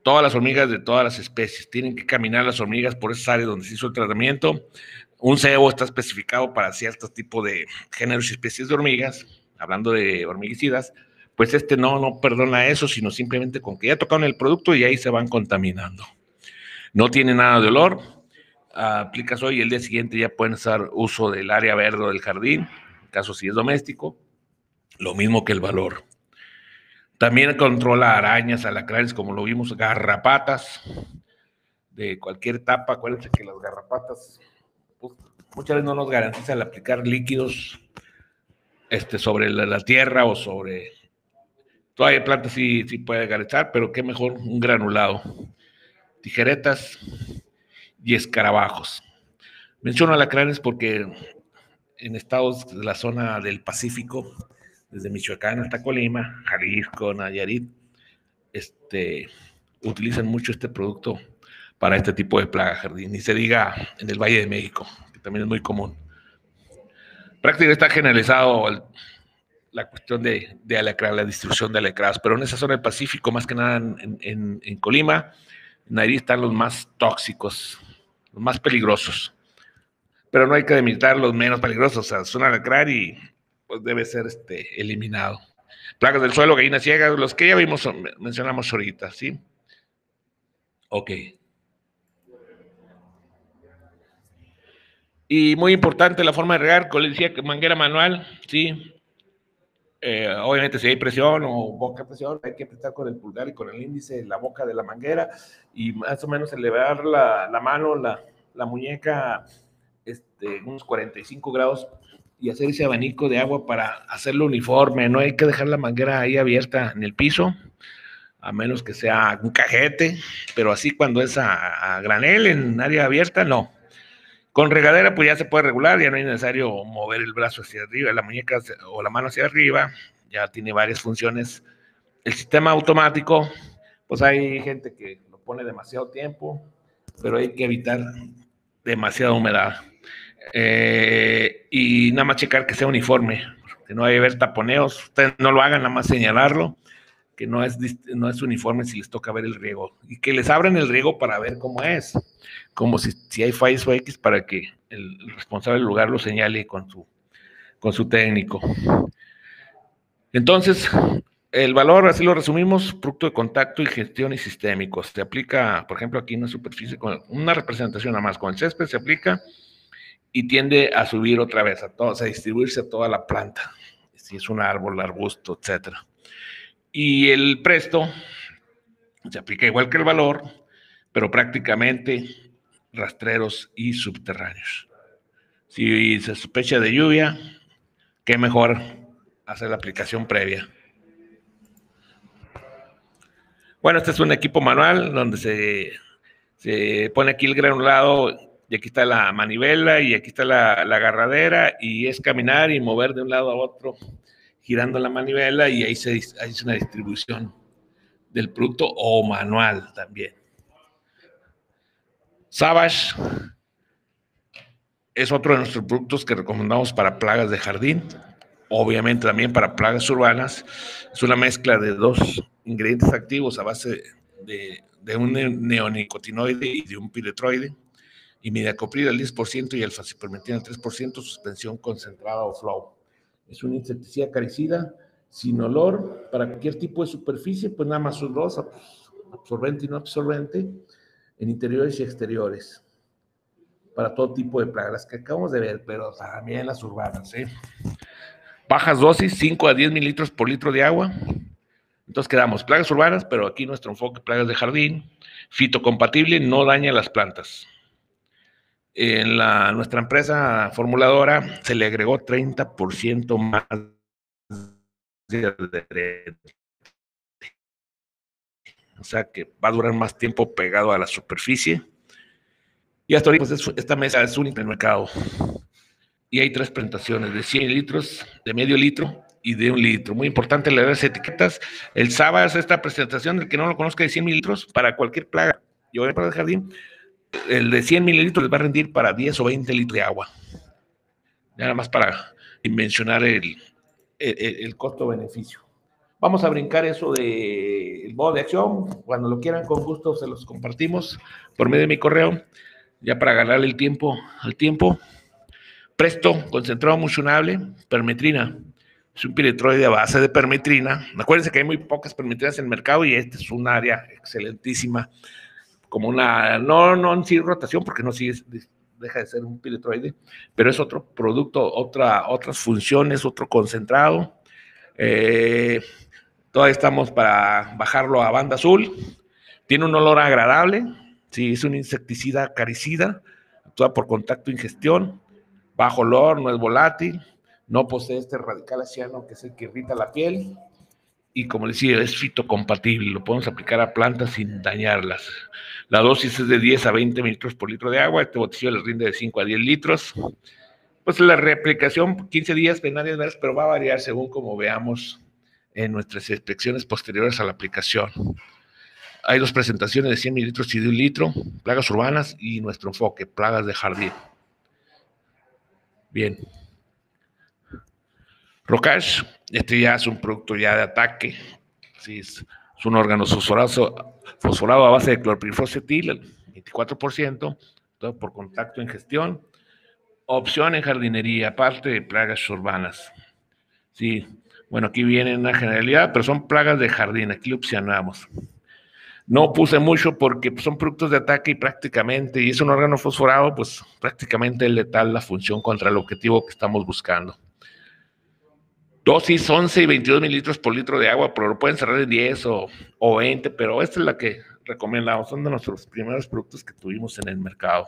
todas las hormigas de todas las especies. Tienen que caminar las hormigas por esas áreas donde se hizo el tratamiento. Un C E O está especificado para ciertos tipos de géneros y especies de hormigas, hablando de hormiguicidas, pues este no, no perdona eso, sino simplemente con que ya tocaron el producto y ahí se van contaminando. No tiene nada de olor, aplicas hoy y el día siguiente ya pueden hacer uso del área verde o del jardín, en caso si es doméstico, lo mismo que el valor. También controla arañas, alacranes, como lo vimos, garrapatas, de cualquier tapa. Acuérdense que las garrapatas pues, muchas veces no nos garantiza el aplicar líquidos este, sobre la, la tierra o sobre... Todavía plantas sí, sí puede garantizar, pero qué mejor un granulado. Tijeretas y escarabajos. Menciono alacranes porque en estados de la zona del Pacífico, desde Michoacán hasta Colima, Jalisco, Nayarit, este, utilizan mucho este producto para este tipo de plaga jardín. Ni se diga en el Valle de México, que también es muy común. Prácticamente está generalizado el, la cuestión de, de alacrán, la distribución de alacranes, pero en esa zona del Pacífico, más que nada en, en, en Colima, en Nayarit están los más tóxicos, los más peligrosos. Pero no hay que demilitar los menos peligrosos, o sea, es un alacrán y pues, debe ser este, eliminado. Plagas del suelo, gallinas ciegas, los que ya vimos, mencionamos ahorita, ¿sí? Ok. Y muy importante la forma de regar, como les decía, manguera manual, ¿sí? Eh, obviamente si hay presión o boca de presión, hay que apretar con el pulgar y con el índice la boca de la manguera y más o menos elevar la, la mano, la, la muñeca, este, unos cuarenta y cinco grados y hacer ese abanico de agua para hacerlo uniforme. No hay que dejar la manguera ahí abierta en el piso, a menos que sea un cajete, pero así cuando es a, a granel en área abierta, no. Con regadera pues ya se puede regular, ya no es necesario mover el brazo hacia arriba, la muñeca o la mano hacia arriba, ya tiene varias funciones. El sistema automático, pues hay gente que lo pone demasiado tiempo, pero hay que evitar demasiada humedad. Eh, y nada más checar que sea uniforme, que no haya ver taponeos, ustedes no lo hagan, nada más señalarlo, que no es, no es uniforme si les toca ver el riego, y que les abran el riego para ver cómo es, como si, si hay fallos o X para que el responsable del lugar lo señale con su, con su técnico. Entonces, el valor, así lo resumimos, producto de contacto y gestión y sistémicos. Se aplica, por ejemplo, aquí en una superficie, con una representación nada más, con el césped se aplica y tiende a subir otra vez, a, todo, a distribuirse a toda la planta, si es un árbol, arbusto, etcétera. Y el presto se aplica igual que el valor, pero prácticamente rastreros y subterráneos. Si se sospecha de lluvia, qué mejor hacer la aplicación previa. Bueno, este es un equipo manual donde se, se pone aquí el granulado y aquí está la manivela y aquí está la, la agarradera y es caminar y mover de un lado a otro girando la manivela y ahí se ahí es una distribución del producto o manual también. Savage es otro de nuestros productos que recomendamos para plagas de jardín, obviamente también para plagas urbanas. Es una mezcla de dos ingredientes activos a base de, de un neonicotinoide y de un piretroide, imidacopril al diez por ciento y el alfa-cipermetina al tres por ciento, suspensión concentrada o flow. Es un insecticida acaricida sin olor para cualquier tipo de superficie, pues nada más sus dos, absorbente y no absorbente, en interiores y exteriores, para todo tipo de plagas que acabamos de ver, pero también las urbanas, ¿eh? Bajas dosis, cinco a diez mililitros por litro de agua. Entonces quedamos plagas urbanas, pero aquí nuestro enfoque plagas de jardín, fitocompatible, no daña las plantas. En la, nuestra empresa formuladora se le agregó treinta por ciento más de adherente. O sea que va a durar más tiempo pegado a la superficie. Y hasta ahorita, pues, esta mesa es única en el mercado. Y hay tres presentaciones, de cien litros, de medio litro y de un litro. Muy importante leer las etiquetas. El sábado es esta presentación, el que no lo conozca, de cien mililitros para cualquier plaga. Yo voy para el jardín. El de cien mililitros les va a rendir para diez o veinte litros de agua. Nada más para mencionar el, el, el costo-beneficio. Vamos a brincar eso de el modo de acción. Cuando lo quieran, con gusto se los compartimos por medio de mi correo, ya para ganarle el tiempo al tiempo. Presto, concentrado mocionable, permetrina. Es un piretroide a base de permetrina. Acuérdense que hay muy pocas permetrinas en el mercado y esta es un área excelentísima. Como una, no, no en sí rotación, porque no sigue, deja de ser un piretroide, pero es otro producto, otra, otras funciones, otro concentrado. Eh, todavía estamos para bajarlo a banda azul. Tiene un olor agradable. Sí, es un insecticida acaricida, actúa por contacto e ingestión. Bajo olor, no es volátil, no posee este radical aciano que es el que irrita la piel y, como les decía, es fitocompatible, lo podemos aplicar a plantas sin dañarlas. La dosis es de diez a veinte mililitros por litro de agua, este botillo les rinde de cinco a diez litros. Pues la reaplicación, quince días, penarias veces, pero va a variar según como veamos en nuestras inspecciones posteriores a la aplicación. Hay dos presentaciones de cien mililitros y de un litro, plagas urbanas y nuestro enfoque, plagas de jardín. Bien. Rocage, este ya es un producto ya de ataque, sí, es, es un órgano fosforado, fosforado a base de clorpirifosfetil, el veinticuatro por ciento, todo por contacto en gestión. Opción en jardinería, aparte de plagas urbanas. Sí, bueno, aquí viene una generalidad, pero son plagas de jardín, aquí lo opcionamos. No puse mucho porque son productos de ataque y prácticamente, y es un órgano fosforado, pues prácticamente es letal la función contra el objetivo que estamos buscando. Dosis once y veintidós mililitros por litro de agua, pero lo pueden cerrar en diez o, o veinte, pero esta es la que recomendamos, son de nuestros primeros productos que tuvimos en el mercado.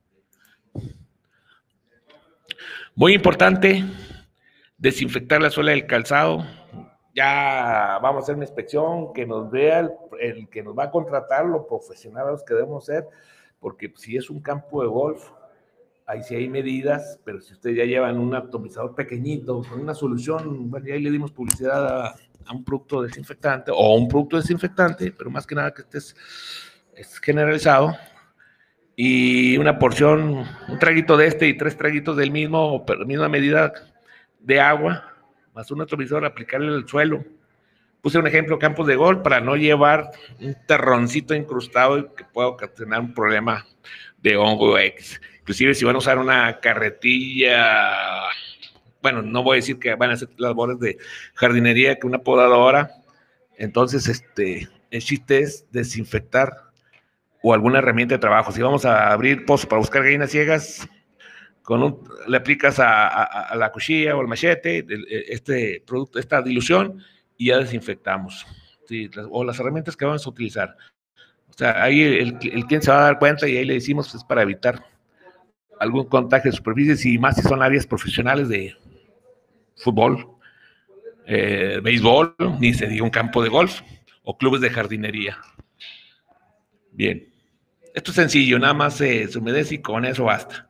Muy importante, desinfectar la suela del calzado. Ya vamos a hacer una inspección, que nos vea el, el que nos va a contratar, lo profesionales que debemos ser, porque si es un campo de golf, ahí sí hay medidas, pero si ustedes ya llevan un atomizador pequeñito, con una solución, bueno, ya ahí le dimos publicidad a, a un producto desinfectante, o un producto desinfectante, pero más que nada que este es, es generalizado, y una porción, un traguito de este y tres traguitos del mismo, pero misma medida de agua, más un atomizador, aplicarle al suelo. Puse un ejemplo, campos de golf, para no llevar un terroncito incrustado que pueda ocasionar un problema de hongo X. Inclusive si van a usar una carretilla, bueno, no voy a decir que van a hacer labores de jardinería, que una podadora, entonces este, el chiste es desinfectar o alguna herramienta de trabajo. Si vamos a abrir pozos para buscar gallinas ciegas, con un, le aplicas a, a, a la cuchilla o al machete este producto, esta dilución, y ya desinfectamos. Sí, o las herramientas que vamos a utilizar. O sea, ahí el, el cliente se va a dar cuenta y ahí le decimos pues, para evitar algún contagio de superficies, y más si son áreas profesionales de fútbol, eh, béisbol, ni se diga un campo de golf o clubes de jardinería. Bien, esto es sencillo, nada más se, se humedece y con eso basta.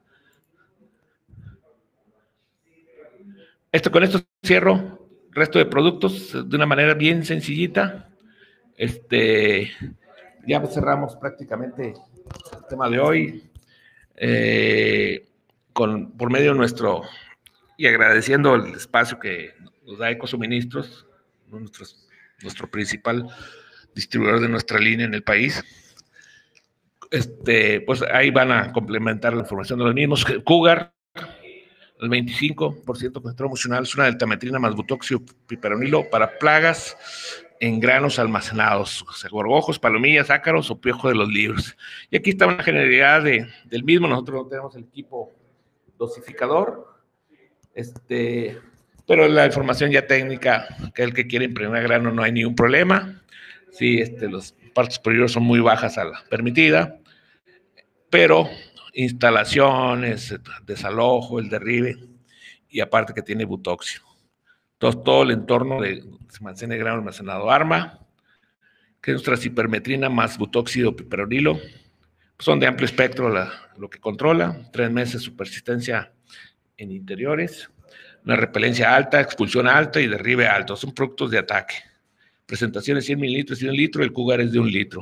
Esto, con esto cierro resto de productos de una manera bien sencillita. Este, ya cerramos prácticamente el tema de hoy. Eh, con, por medio de nuestro, y agradeciendo el espacio que nos da Ecosuministros, nuestro, nuestro principal distribuidor de nuestra línea en el país. Este, pues ahí van a complementar la información de los mismos. Cougar, el veinticinco por ciento concentrado emocional, es una deltametrina más butoxio piperonilo para plagas en granos almacenados, o sea, gorgojos, palomillas, ácaros o piojo de los libros. Y aquí está una generalidad de, del mismo. Nosotros no tenemos el equipo dosificador, este, pero la información ya técnica, que el que quiere impregnar grano no hay ningún problema. Sí, este, los partes superiores son muy bajas a la permitida, pero instalaciones, desalojo, el derribe, y aparte que tiene butoxio. Entonces, todo el entorno de, se mantiene grano almacenado. Arma, que es nuestra cipermetrina más butóxido piperonilo, son de amplio espectro la, lo que controla, tres meses su persistencia en interiores, una repelencia alta, expulsión alta y derribe alto. Son productos de ataque. Presentaciones cien mililitros y un litro, el Cougar es de un litro.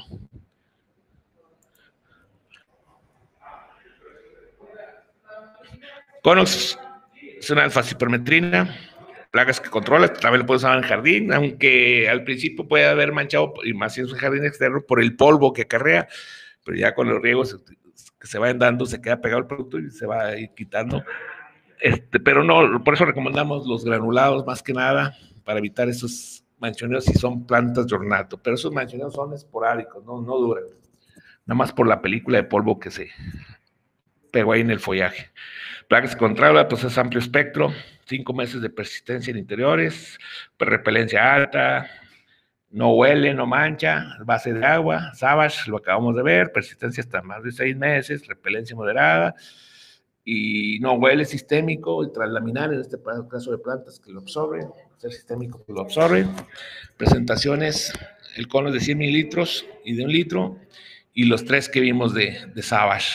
Conox es una alfa-cipermetrina plagas que controlas, también lo puedes usar en el jardín, aunque al principio puede haber manchado, y más si es un jardín externo, por el polvo que acarrea, pero ya con los riegos que se vayan dando, se queda pegado el producto y se va a ir quitando. Este, pero no, por eso recomendamos los granulados más que nada, para evitar esos manchoneos si son plantas de ornato, pero esos manchoneos son esporádicos, no, no duran, nada más por la película de polvo que se pegó ahí en el follaje. Plagas contra, pues es amplio espectro, cinco meses de persistencia en interiores, repelencia alta, no huele, no mancha, base de agua, Savage, lo acabamos de ver, persistencia hasta más de seis meses, repelencia moderada, y no huele, sistémico y translaminar, en este caso de plantas que lo absorben, ser sistémico que lo absorben. Presentaciones, el cono es de cien mililitros y de un litro, y los tres que vimos de, de Savage.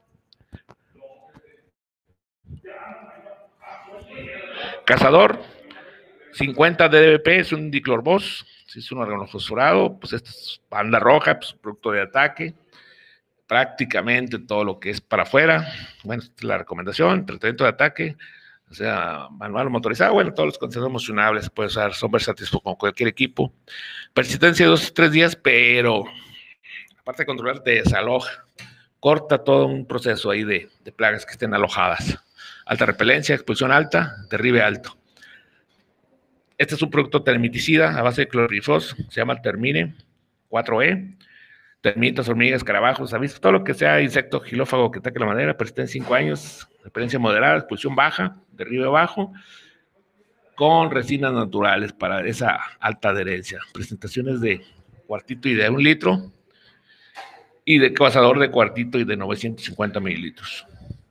Cazador, cincuenta D D P, es un diclorbos, si es un organofosforado, pues esta es banda roja, pues producto de ataque, prácticamente todo lo que es para afuera. Bueno, esta es la recomendación, tratamiento de ataque, o sea, manual o motorizado, bueno, todos los conceptos emocionables, puede usar, son versátiles con cualquier equipo. Persistencia de dos a tres días, pero aparte de controlar, te desaloja, corta todo un proceso ahí de, de plagas que estén alojadas. Alta repelencia, exposición alta, derribe alto. Este es un producto termiticida a base de clorpirifos, se llama Termine cuatro E, termitas, hormigas, escarabajos, avispas, todo lo que sea insecto gilófago que ataque la madera, persistencia cinco años, repelencia moderada, expulsión baja, derribe bajo, con resinas naturales para esa alta adherencia. Presentaciones de cuartito y de un litro, y de cazador de cuartito y de novecientos cincuenta mililitros.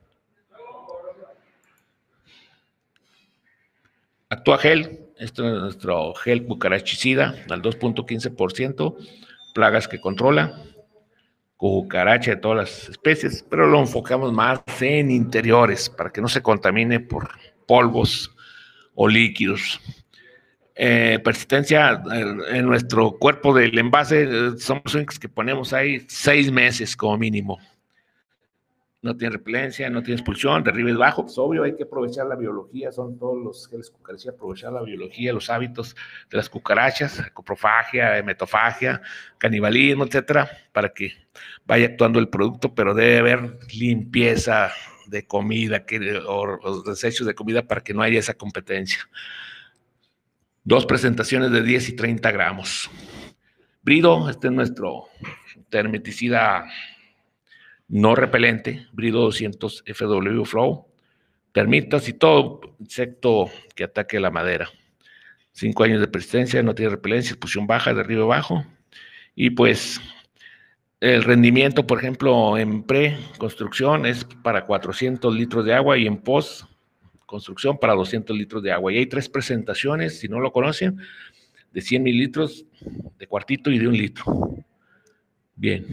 Actúa gel, este es nuestro gel cucarachicida al dos punto quince por ciento, plagas que controla, cucaracha de todas las especies, pero lo enfocamos más en interiores para que no se contamine por polvos o líquidos. Eh, persistencia en, en nuestro cuerpo del envase, eh, somos únicos que ponemos ahí seis meses como mínimo. No tiene repelencia, no tiene expulsión, derribe bajo, pues obvio, hay que aprovechar la biología, son todos los geles cucarachas, aprovechar la biología, los hábitos de las cucarachas, coprofagia, hematofagia, canibalismo, etcétera, para que vaya actuando el producto, pero debe haber limpieza de comida que, o, o desechos de comida para que no haya esa competencia. Dos presentaciones de diez y treinta gramos. Brido, este es nuestro termiticida no repelente, Brido doscientos F W Flow, termitas y todo insecto que ataque la madera. Cinco años de persistencia, no tiene repelencia, expulsión baja, derribe bajo, y pues el rendimiento, por ejemplo, en pre-construcción es para cuatrocientos litros de agua y en post-construcción para doscientos litros de agua. Y hay tres presentaciones, si no lo conocen, de cien mililitros, de cuartito y de un litro. Bien.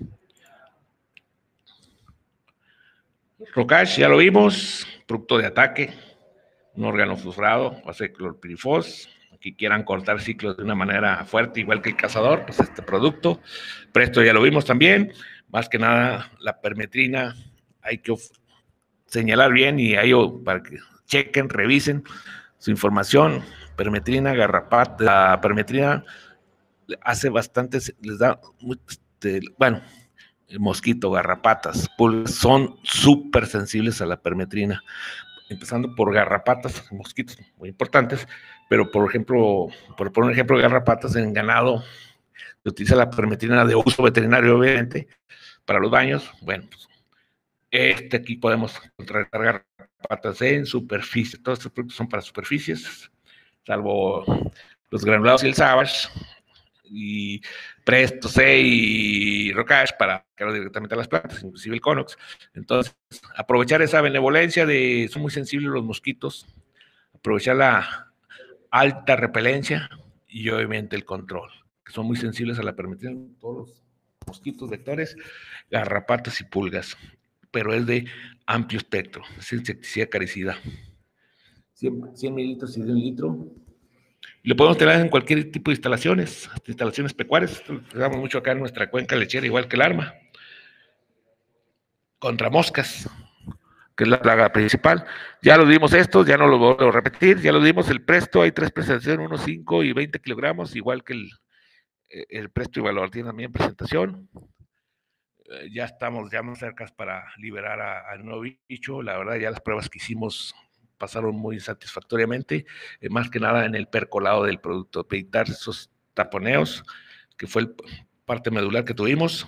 Rocage, ya lo vimos, producto de ataque, un órgano fosforado, base de clorpirifos. Aquí quieran cortar ciclos de una manera fuerte, igual que el cazador, pues este producto. Presto ya lo vimos también. Más que nada, la permetrina, hay que señalar bien y ahí para que chequen, revisen su información. Permetrina, garrapata, la permetrina hace bastante, les da, este, bueno, el mosquito, garrapatas, pulgas, son súper sensibles a la permetrina, empezando por garrapatas, mosquitos muy importantes, pero por ejemplo, por poner un ejemplo de garrapatas en ganado, se utiliza la permetrina de uso veterinario, obviamente, para los baños. Bueno, pues, este aquí podemos encontrar garrapatas en superficie, todos estos productos son para superficies, salvo los granulados y el Savage, y Presto, C y Rocage para cargar directamente a las plantas, inclusive el Conox. Entonces, aprovechar esa benevolencia de, son muy sensibles los mosquitos, aprovechar la alta repelencia y obviamente el control, que son muy sensibles a la permetrina, todos los mosquitos vectores, garrapatas y pulgas, pero es de amplio espectro, es insecticida acaricida. cien, cien mililitros y de un litro. Lo podemos tener en cualquier tipo de instalaciones, instalaciones pecuarias, lo usamos mucho acá en nuestra cuenca lechera, igual que el arma. Contra moscas, que es la plaga principal. Ya lo dimos estos, ya no lo voy a repetir, ya lo dimos el Presto, hay tres presentaciones, uno, cinco y veinte kilogramos, igual que el, el Presto y Valor tiene también presentación. Eh, ya estamos ya más cerca para liberar al nuevo bicho, la verdad ya las pruebas que hicimos pasaron muy satisfactoriamente, eh, más que nada en el percolado del producto, evitar esos taponeos, que fue el parte medular que tuvimos.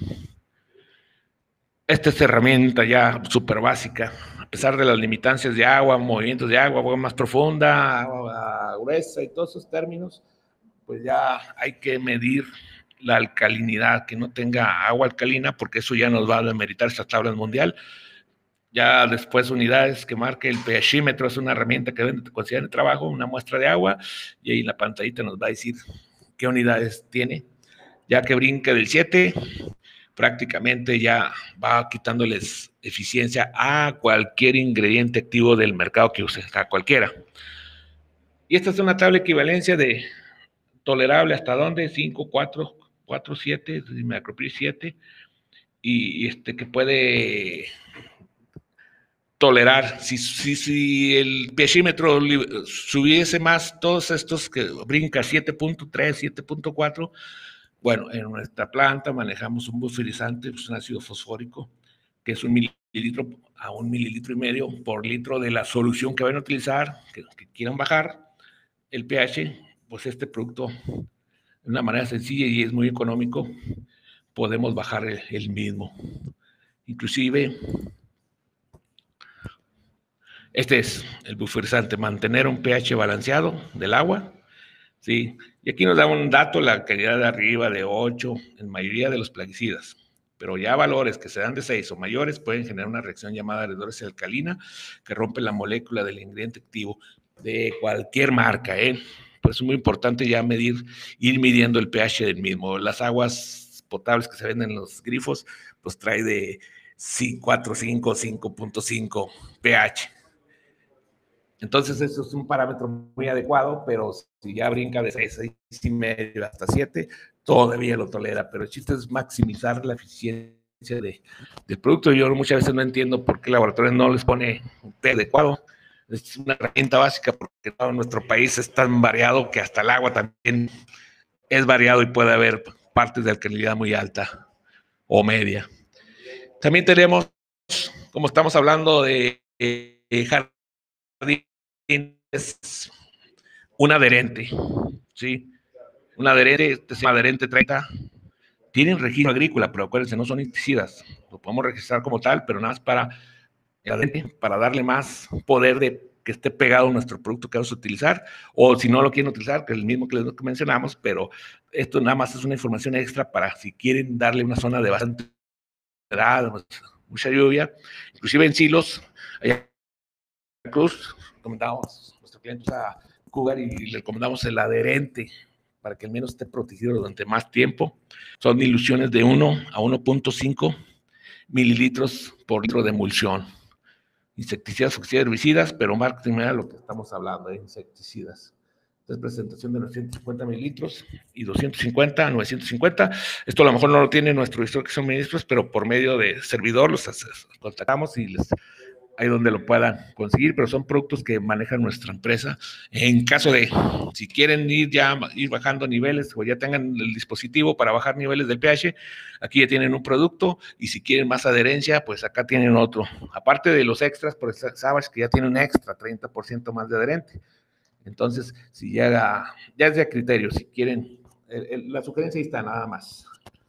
Esta es herramienta ya súper básica, a pesar de las limitancias de agua, movimientos de agua, agua más profunda, agua gruesa y todos esos términos, pues ya hay que medir la alcalinidad, que no tenga agua alcalina, porque eso ya nos va a demeritar esta tabla mundial. Ya después unidades que marque el pHímetro, es una herramienta que deben considerar en trabajo, una muestra de agua, y ahí en la pantallita nos va a decir qué unidades tiene. Ya que brinca del siete, prácticamente ya va quitándoles eficiencia a cualquier ingrediente activo del mercado que use, a cualquiera. Y esta es una tabla de equivalencia de tolerable hasta dónde, cinco, cuatro, cuatro, siete, macropris siete, y este que puede tolerar, si, si, si el pHímetro subiese más, todos estos que brinca siete punto tres, siete punto cuatro, bueno, en nuestra planta manejamos un bufferizante, pues un ácido fosfórico, que es un mililitro a un mililitro y medio por litro de la solución que van a utilizar, que, que quieran bajar el pH, pues este producto, de una manera sencilla y es muy económico, podemos bajar el, el mismo. Inclusive, este es el bufferizante, mantener un pH balanceado del agua, ¿sí? Y aquí nos da un dato, la calidad de arriba de ocho en mayoría de los plaguicidas, pero ya valores que se dan de seis o mayores pueden generar una reacción llamada redorosis alcalina que rompe la molécula del ingrediente activo de cualquier marca, ¿eh? Por eso es muy importante ya medir, ir midiendo el pH del mismo. Las aguas potables que se venden en los grifos, pues trae de cuatro punto cinco, cinco punto cinco pH. Entonces, eso es un parámetro muy adecuado, pero si ya brinca de seis, seis y medio hasta siete, todavía lo tolera. Pero el chiste es maximizar la eficiencia de, del producto. Yo muchas veces no entiendo por qué el laboratorio no les pone un pH adecuado. Es una herramienta básica porque todo nuestro país es tan variado que hasta el agua también es variado y puede haber partes de alcalinidad muy alta o media. También tenemos, como estamos hablando de, de, de jardín, es un adherente, ¿sí? Un adherente, este es un adherente treinta, tienen registro agrícola, pero acuérdense, no son insecticidas, lo podemos registrar como tal, pero nada más para el adherente, para darle más poder de que esté pegado a nuestro producto que vamos a utilizar, o si no lo quieren utilizar, que es el mismo que les mencionamos, pero esto nada más es una información extra para si quieren darle una zona de bastante humedad, mucha lluvia, inclusive en silos, allá en Cruz, recomendamos nuestro cliente a Cougar y le recomendamos el adherente para que al menos esté protegido durante más tiempo. Son diluciones de uno a uno punto cinco mililitros por litro de emulsión. Insecticidas, fungicidas, herbicidas, pero más que nada lo que estamos hablando de insecticidas. Esta es presentación de novecientos cincuenta mililitros y doscientos cincuenta, novecientos cincuenta. Esto a lo mejor no lo tiene nuestro director que son ministros, pero por medio de servidor los contactamos y les ahí donde lo puedan conseguir, pero son productos que maneja nuestra empresa. En caso de, si quieren ir ya, ir bajando niveles o ya tengan el dispositivo para bajar niveles del pH, aquí ya tienen un producto, y si quieren más adherencia, pues acá tienen otro. Aparte de los extras, pues sabes que ya tiene un extra, treinta por ciento más de adherente. Entonces, si ya, ya es de criterio, si quieren, el, el, la sugerencia ahí está, nada más.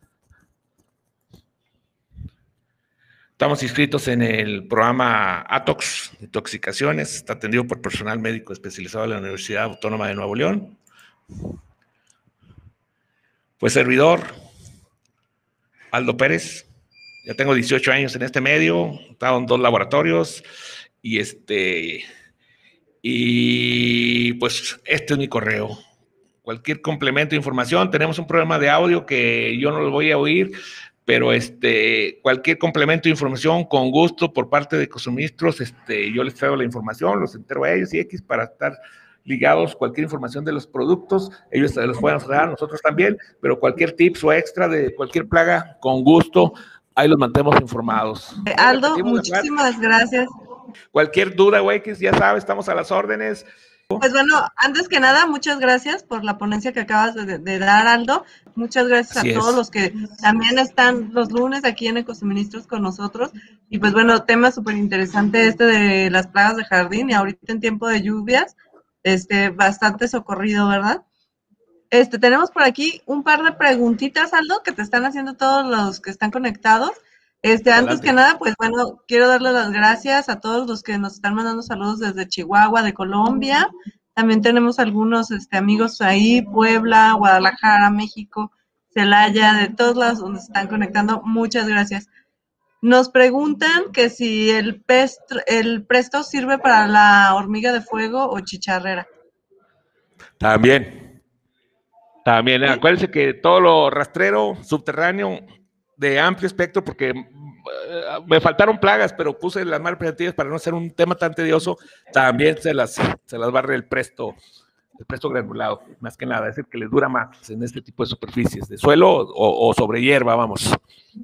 Estamos inscritos en el programa ATOX, intoxicaciones, está atendido por personal médico especializado de la Universidad Autónoma de Nuevo León. Pues servidor, Aldo Pérez, ya tengo dieciocho años en este medio, he estado en dos laboratorios, y este, y pues este es mi correo. Cualquier complemento de información, tenemos un programa de audio que yo no lo voy a oír, pero este, cualquier complemento de información, con gusto, por parte de Ecosuministros, este, yo les traigo la información, los entero a ellos y X para estar ligados, cualquier información de los productos, ellos se los pueden dar, nosotros también, pero cualquier tips o extra de cualquier plaga, con gusto, ahí los mantenemos informados. Aldo, muchísimas gracias. Cualquier duda, güey, que ya sabes, estamos a las órdenes. Pues bueno, antes que nada, muchas gracias por la ponencia que acabas de, de dar, Aldo. Muchas gracias Así a todos es. los que también están los lunes aquí en Ecosuministros con nosotros. Y pues bueno, tema súper interesante este de las plagas de jardín y ahorita en tiempo de lluvias, este, bastante socorrido, ¿verdad? Este, tenemos por aquí un par de preguntitas, Aldo, que te están haciendo todos los que están conectados. Este, Adelante. Antes que nada, pues bueno, quiero darle las gracias a todos los que nos están mandando saludos desde Chihuahua, de Colombia. También tenemos algunos este, amigos ahí, Puebla, Guadalajara, México, Celaya, de todos lados donde se están conectando. Muchas gracias. Nos preguntan que si el, pestro, el presto sirve para la hormiga de fuego o chicharrera. También. También. ¿Sí? Acuérdense que todo lo rastrero, subterráneo, de amplio espectro, porque uh, me faltaron plagas, pero puse las más representativas para no hacer un tema tan tedioso, también se las, se las barre el presto, el presto granulado, más que nada, es decir, que les dura más en este tipo de superficies, de suelo o, o sobre hierba, vamos.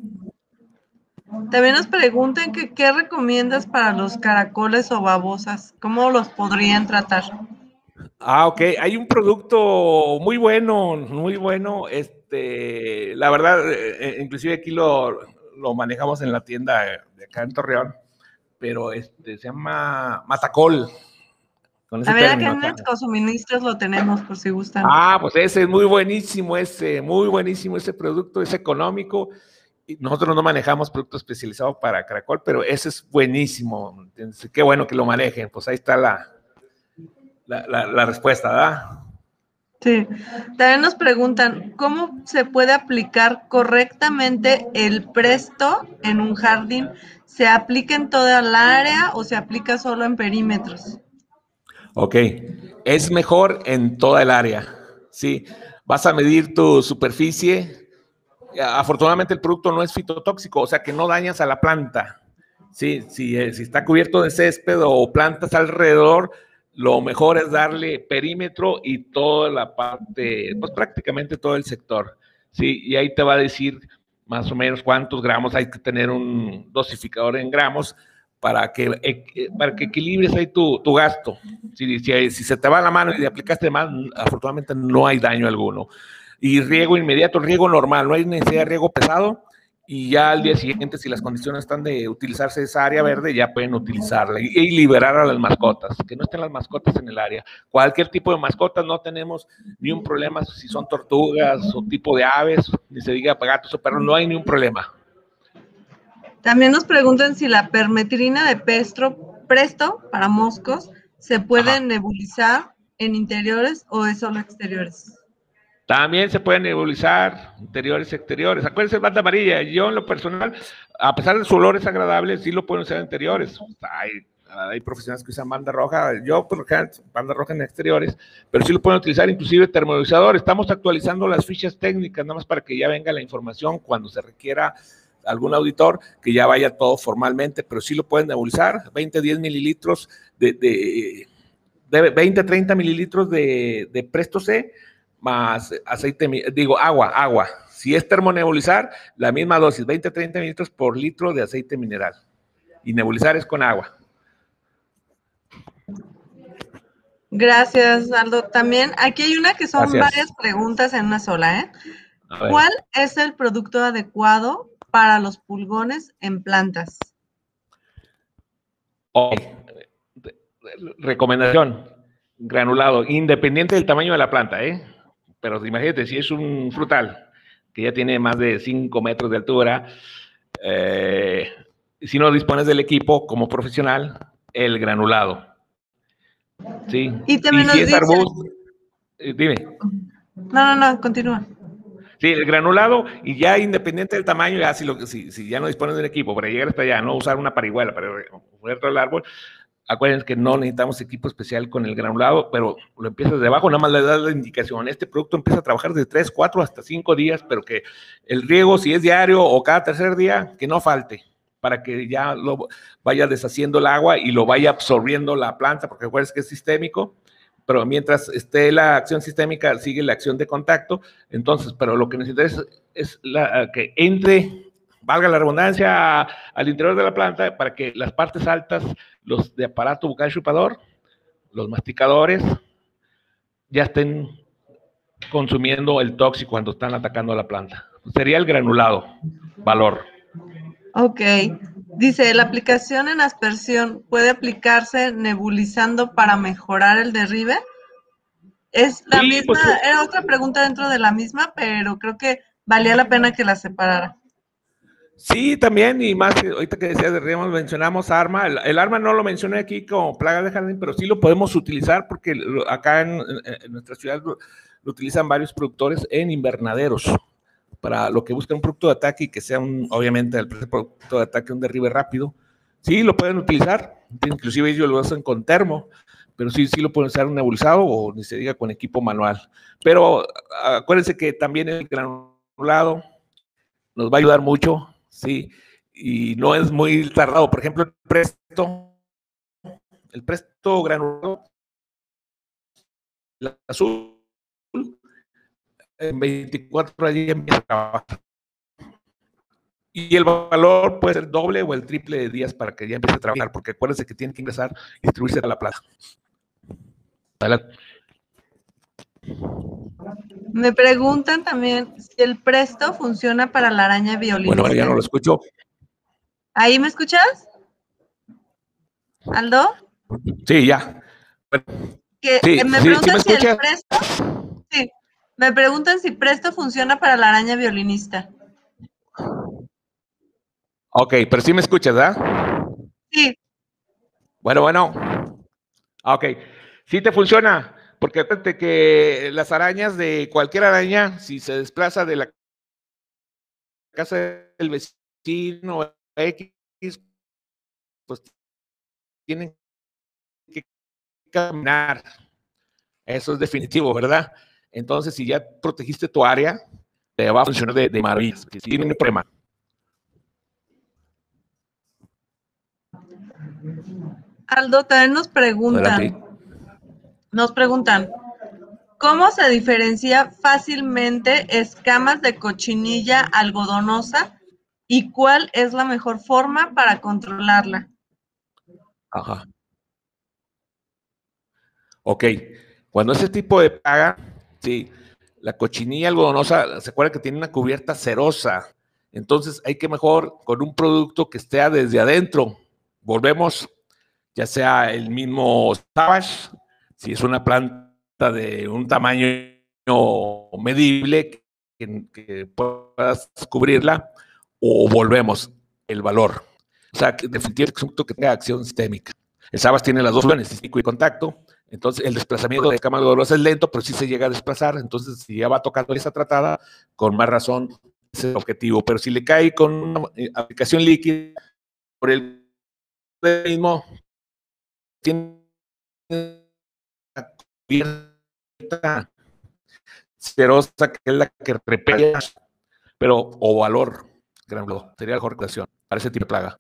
También nos preguntan que qué recomiendas para los caracoles o babosas, ¿cómo los podrían tratar? Ah, ok, hay un producto muy bueno, muy bueno, este, la verdad, eh, inclusive aquí lo, lo manejamos en la tienda de acá en Torreón, pero este, se llama Matacol. Con ese A ver, término, acá en Ecosuministros lo tenemos, por si gustan. Ah, pues ese es muy buenísimo, ese, muy buenísimo ese producto, es económico. Nosotros no manejamos productos especializados para caracol, pero ese es buenísimo, ¿entiendes? Qué bueno que lo manejen, pues ahí está la, la, la, la respuesta, ¿verdad? Sí. También nos preguntan, ¿cómo se puede aplicar correctamente el presto en un jardín? ¿Se aplica en toda el área o se aplica solo en perímetros? Ok, es mejor en toda el área, ¿sí? Vas a medir tu superficie. Afortunadamente el producto no es fitotóxico, o sea que no dañas a la planta. Sí, si, si está cubierto de césped o plantas alrededor, lo mejor es darle perímetro y toda la parte, pues prácticamente todo el sector. Sí, y ahí te va a decir más o menos cuántos gramos, hay que tener un dosificador en gramos para que, para que equilibres ahí tu, tu gasto. Si, si, si se te va la mano y le aplicaste más, afortunadamente no hay daño alguno. Y riego inmediato, riego normal, no hay necesidad de riego pesado, y ya al día siguiente, si las condiciones están de utilizarse esa área verde, ya pueden utilizarla y, y liberar a las mascotas, que no estén las mascotas en el área. Cualquier tipo de mascotas, no tenemos ni un problema si son tortugas o tipo de aves, ni se diga gatos o perros, no hay ni un problema. También nos preguntan si la permetrina de Pestro, Presto para moscos se puede Ajá. nebulizar en interiores o es solo exteriores. También se pueden nebulizar interiores y exteriores. Acuérdense, banda amarilla. Yo, en lo personal, a pesar de su olor es agradable, sí lo pueden usar en interiores. Hay, hay profesionales que usan banda roja. Yo, por ejemplo, banda roja en exteriores, pero sí lo pueden utilizar, inclusive termobulizador. Estamos actualizando las fichas técnicas, nada más para que ya venga la información cuando se requiera algún auditor, que ya vaya todo formalmente, pero sí lo pueden nebulizar. veinte, diez mililitros de, de, de veinte, treinta mililitros de, de Presto C, más aceite, digo, agua, agua. Si es termonebulizar, la misma dosis, veinte a treinta mililitros por litro de aceite mineral. Y nebulizar es con agua. Gracias, Aldo. También aquí hay una que son Gracias. varias preguntas en una sola, ¿eh? ¿Cuál es el producto adecuado para los pulgones en plantas? Oh, recomendación, granulado, independiente del tamaño de la planta, ¿eh? Pero imagínate, si es un frutal que ya tiene más de cinco metros de altura, eh, si no dispones del equipo como profesional, el granulado. ¿Sí? Y, también y si es dice... arbusto, eh, dime. No, no, no, continúa. Sí, el granulado, y ya independiente del tamaño, ya si, lo, si, si ya no dispones del equipo para llegar hasta allá, no usar una parihuela para poner todo el árbol. Acuérdense que no necesitamos equipo especial con el granulado, pero lo empiezas de abajo, nada más le das la indicación. Este producto empieza a trabajar de tres, cuatro hasta cinco días, pero que el riego, si es diario o cada tercer día, que no falte, para que ya lo vaya deshaciendo el agua y lo vaya absorbiendo la planta, porque acuérdense que es sistémico, pero mientras esté la acción sistémica, sigue la acción de contacto. Entonces, pero lo que necesitas es, es la, que entre valga la redundancia, al interior de la planta para que las partes altas, los de aparato bucal chupador, los masticadores, ya estén consumiendo el tóxico cuando están atacando a la planta. Sería el granulado, valor. Ok. Dice, la aplicación en aspersión puede aplicarse nebulizando para mejorar el derribe. Es la Sí, misma, pues, era otra pregunta dentro de la misma, pero creo que valía la pena que la separara. sí, también, y más, ahorita que decías de riego, mencionamos arma. El, el arma no lo mencioné aquí como plaga de jardín, pero sí lo podemos utilizar porque acá en, en nuestra ciudad lo, lo utilizan varios productores en invernaderos para lo que buscan un producto de ataque y que sea un, obviamente, el producto de ataque un derribe rápido. Sí, lo pueden utilizar, inclusive ellos lo hacen con termo, pero sí, sí lo pueden usar un nebulizado o ni se diga con equipo manual. Pero acuérdense que también el granulado nos va a ayudar mucho, sí, y no es muy tardado. Por ejemplo, el presto, el presto granulado, el azul, en veinticuatro horas ya empieza a trabajar. Y el valor puede ser doble o el triple de días para que ya empiece a trabajar, porque acuérdense que tiene que ingresar y distribuirse a la plaza. Adelante. Me preguntan también si el presto funciona para la araña violinista. Bueno, ya no lo escucho. ¿Ahí me escuchas? ¿Aldo? Sí, ya. Que, Sí, eh, me sí, preguntan ¿sí me si el escuchas? presto, sí, me preguntan si presto funciona para la araña violinista. Ok, pero sí me escuchas, ¿verdad? Sí. Bueno, bueno. Ok, sí te funciona, porque fíjate que las arañas de cualquier araña, si se desplaza de la casa del vecino X, pues tienen que caminar. Eso es definitivo, ¿verdad? Entonces, si ya protegiste tu área, te va a funcionar de, de maravillas. Si tienen problema. Aldo, también nos preguntan, Adelante. nos preguntan, ¿cómo se diferencia fácilmente escamas de cochinilla algodonosa y cuál es la mejor forma para controlarla? Ajá. Ok. Cuando ese tipo de plaga, sí, la cochinilla algodonosa, se acuerda que tiene una cubierta cerosa. Entonces hay que mejor con un producto que esté desde adentro. Volvemos, ya sea el mismo Savage, si es una planta de un tamaño medible que, que puedas cubrirla, o volvemos el valor. O sea, que definitivamente es un producto que tenga acción sistémica. El Savage tiene las dos opciones, sistémico y contacto. Entonces, el desplazamiento de escamas dolorosas es lento, pero sí se llega a desplazar. Entonces, si ya va tocando esa tratada, con más razón es el objetivo. Pero si le cae con una aplicación líquida, por el mismo, tiene una cubierta cerosa que es la que repele, pero o valor granuloso. Sería la mejor relación para ese tipo de plaga.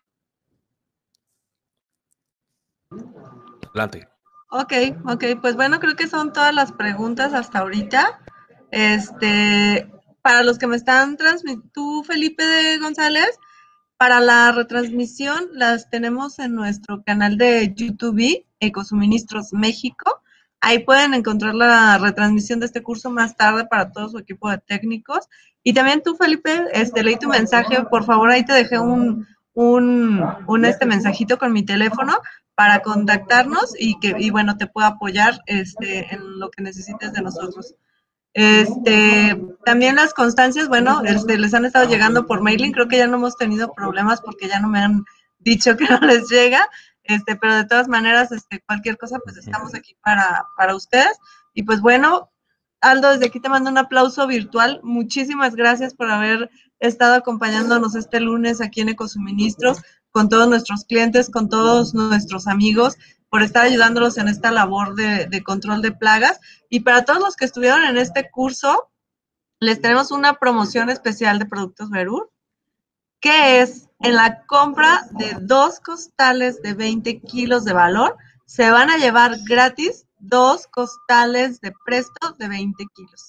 Adelante. Ok, ok, pues bueno, creo que son todas las preguntas hasta ahorita. Este, para los que me están transmitiendo, tú, Felipe de González, para la retransmisión las tenemos en nuestro canal de YouTube, Ecosuministros México. Ahí pueden encontrar la retransmisión de este curso más tarde para todo su equipo de técnicos. Y también tú, Felipe, este, leí tu mensaje, por favor, ahí te dejé un, un, un este mensajito con mi teléfono para contactarnos y que, y bueno, te puedo apoyar este, en lo que necesites de nosotros. Este, también las constancias, bueno, este, les han estado llegando por mailing, creo que ya no hemos tenido problemas porque ya no me han dicho que no les llega, este, pero de todas maneras, este, cualquier cosa, pues estamos aquí para, para ustedes. Y pues bueno, Aldo, desde aquí te mando un aplauso virtual. Muchísimas gracias por haber estado acompañándonos este lunes aquí en Ecosuministros, con todos nuestros clientes, con todos nuestros amigos, por estar ayudándolos en esta labor de, de control de plagas. Y para todos los que estuvieron en este curso, les tenemos una promoción especial de Productos Verur, que es en la compra de dos costales de veinte kilos de valor, se van a llevar gratis dos costales de Presto de veinte kilos.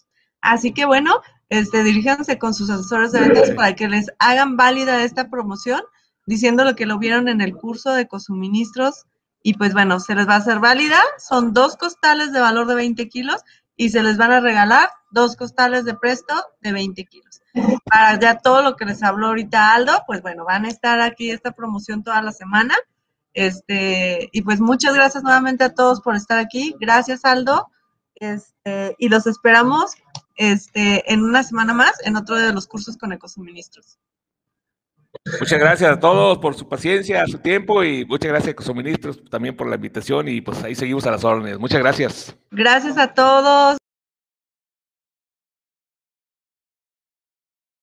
Así que bueno, este, diríjanse con sus asesores de ventas para que les hagan válida esta promoción, diciendo lo que lo vieron en el curso de Ecosuministros. Y pues bueno, se les va a hacer válida. Son dos costales de valor de veinte kilos y se les van a regalar dos costales de Presto de veinte kilos. Para ya todo lo que les habló ahorita Aldo, pues bueno, van a estar aquí esta promoción toda la semana. Este, y pues muchas gracias nuevamente a todos por estar aquí. Gracias, Aldo. Este, y los esperamos este, en una semana más en otro de los cursos con Ecosuministros. Muchas gracias a todos por su paciencia, su tiempo, y muchas gracias a Ecosuministros también por la invitación, y pues ahí seguimos a las órdenes. Muchas gracias. Gracias a todos.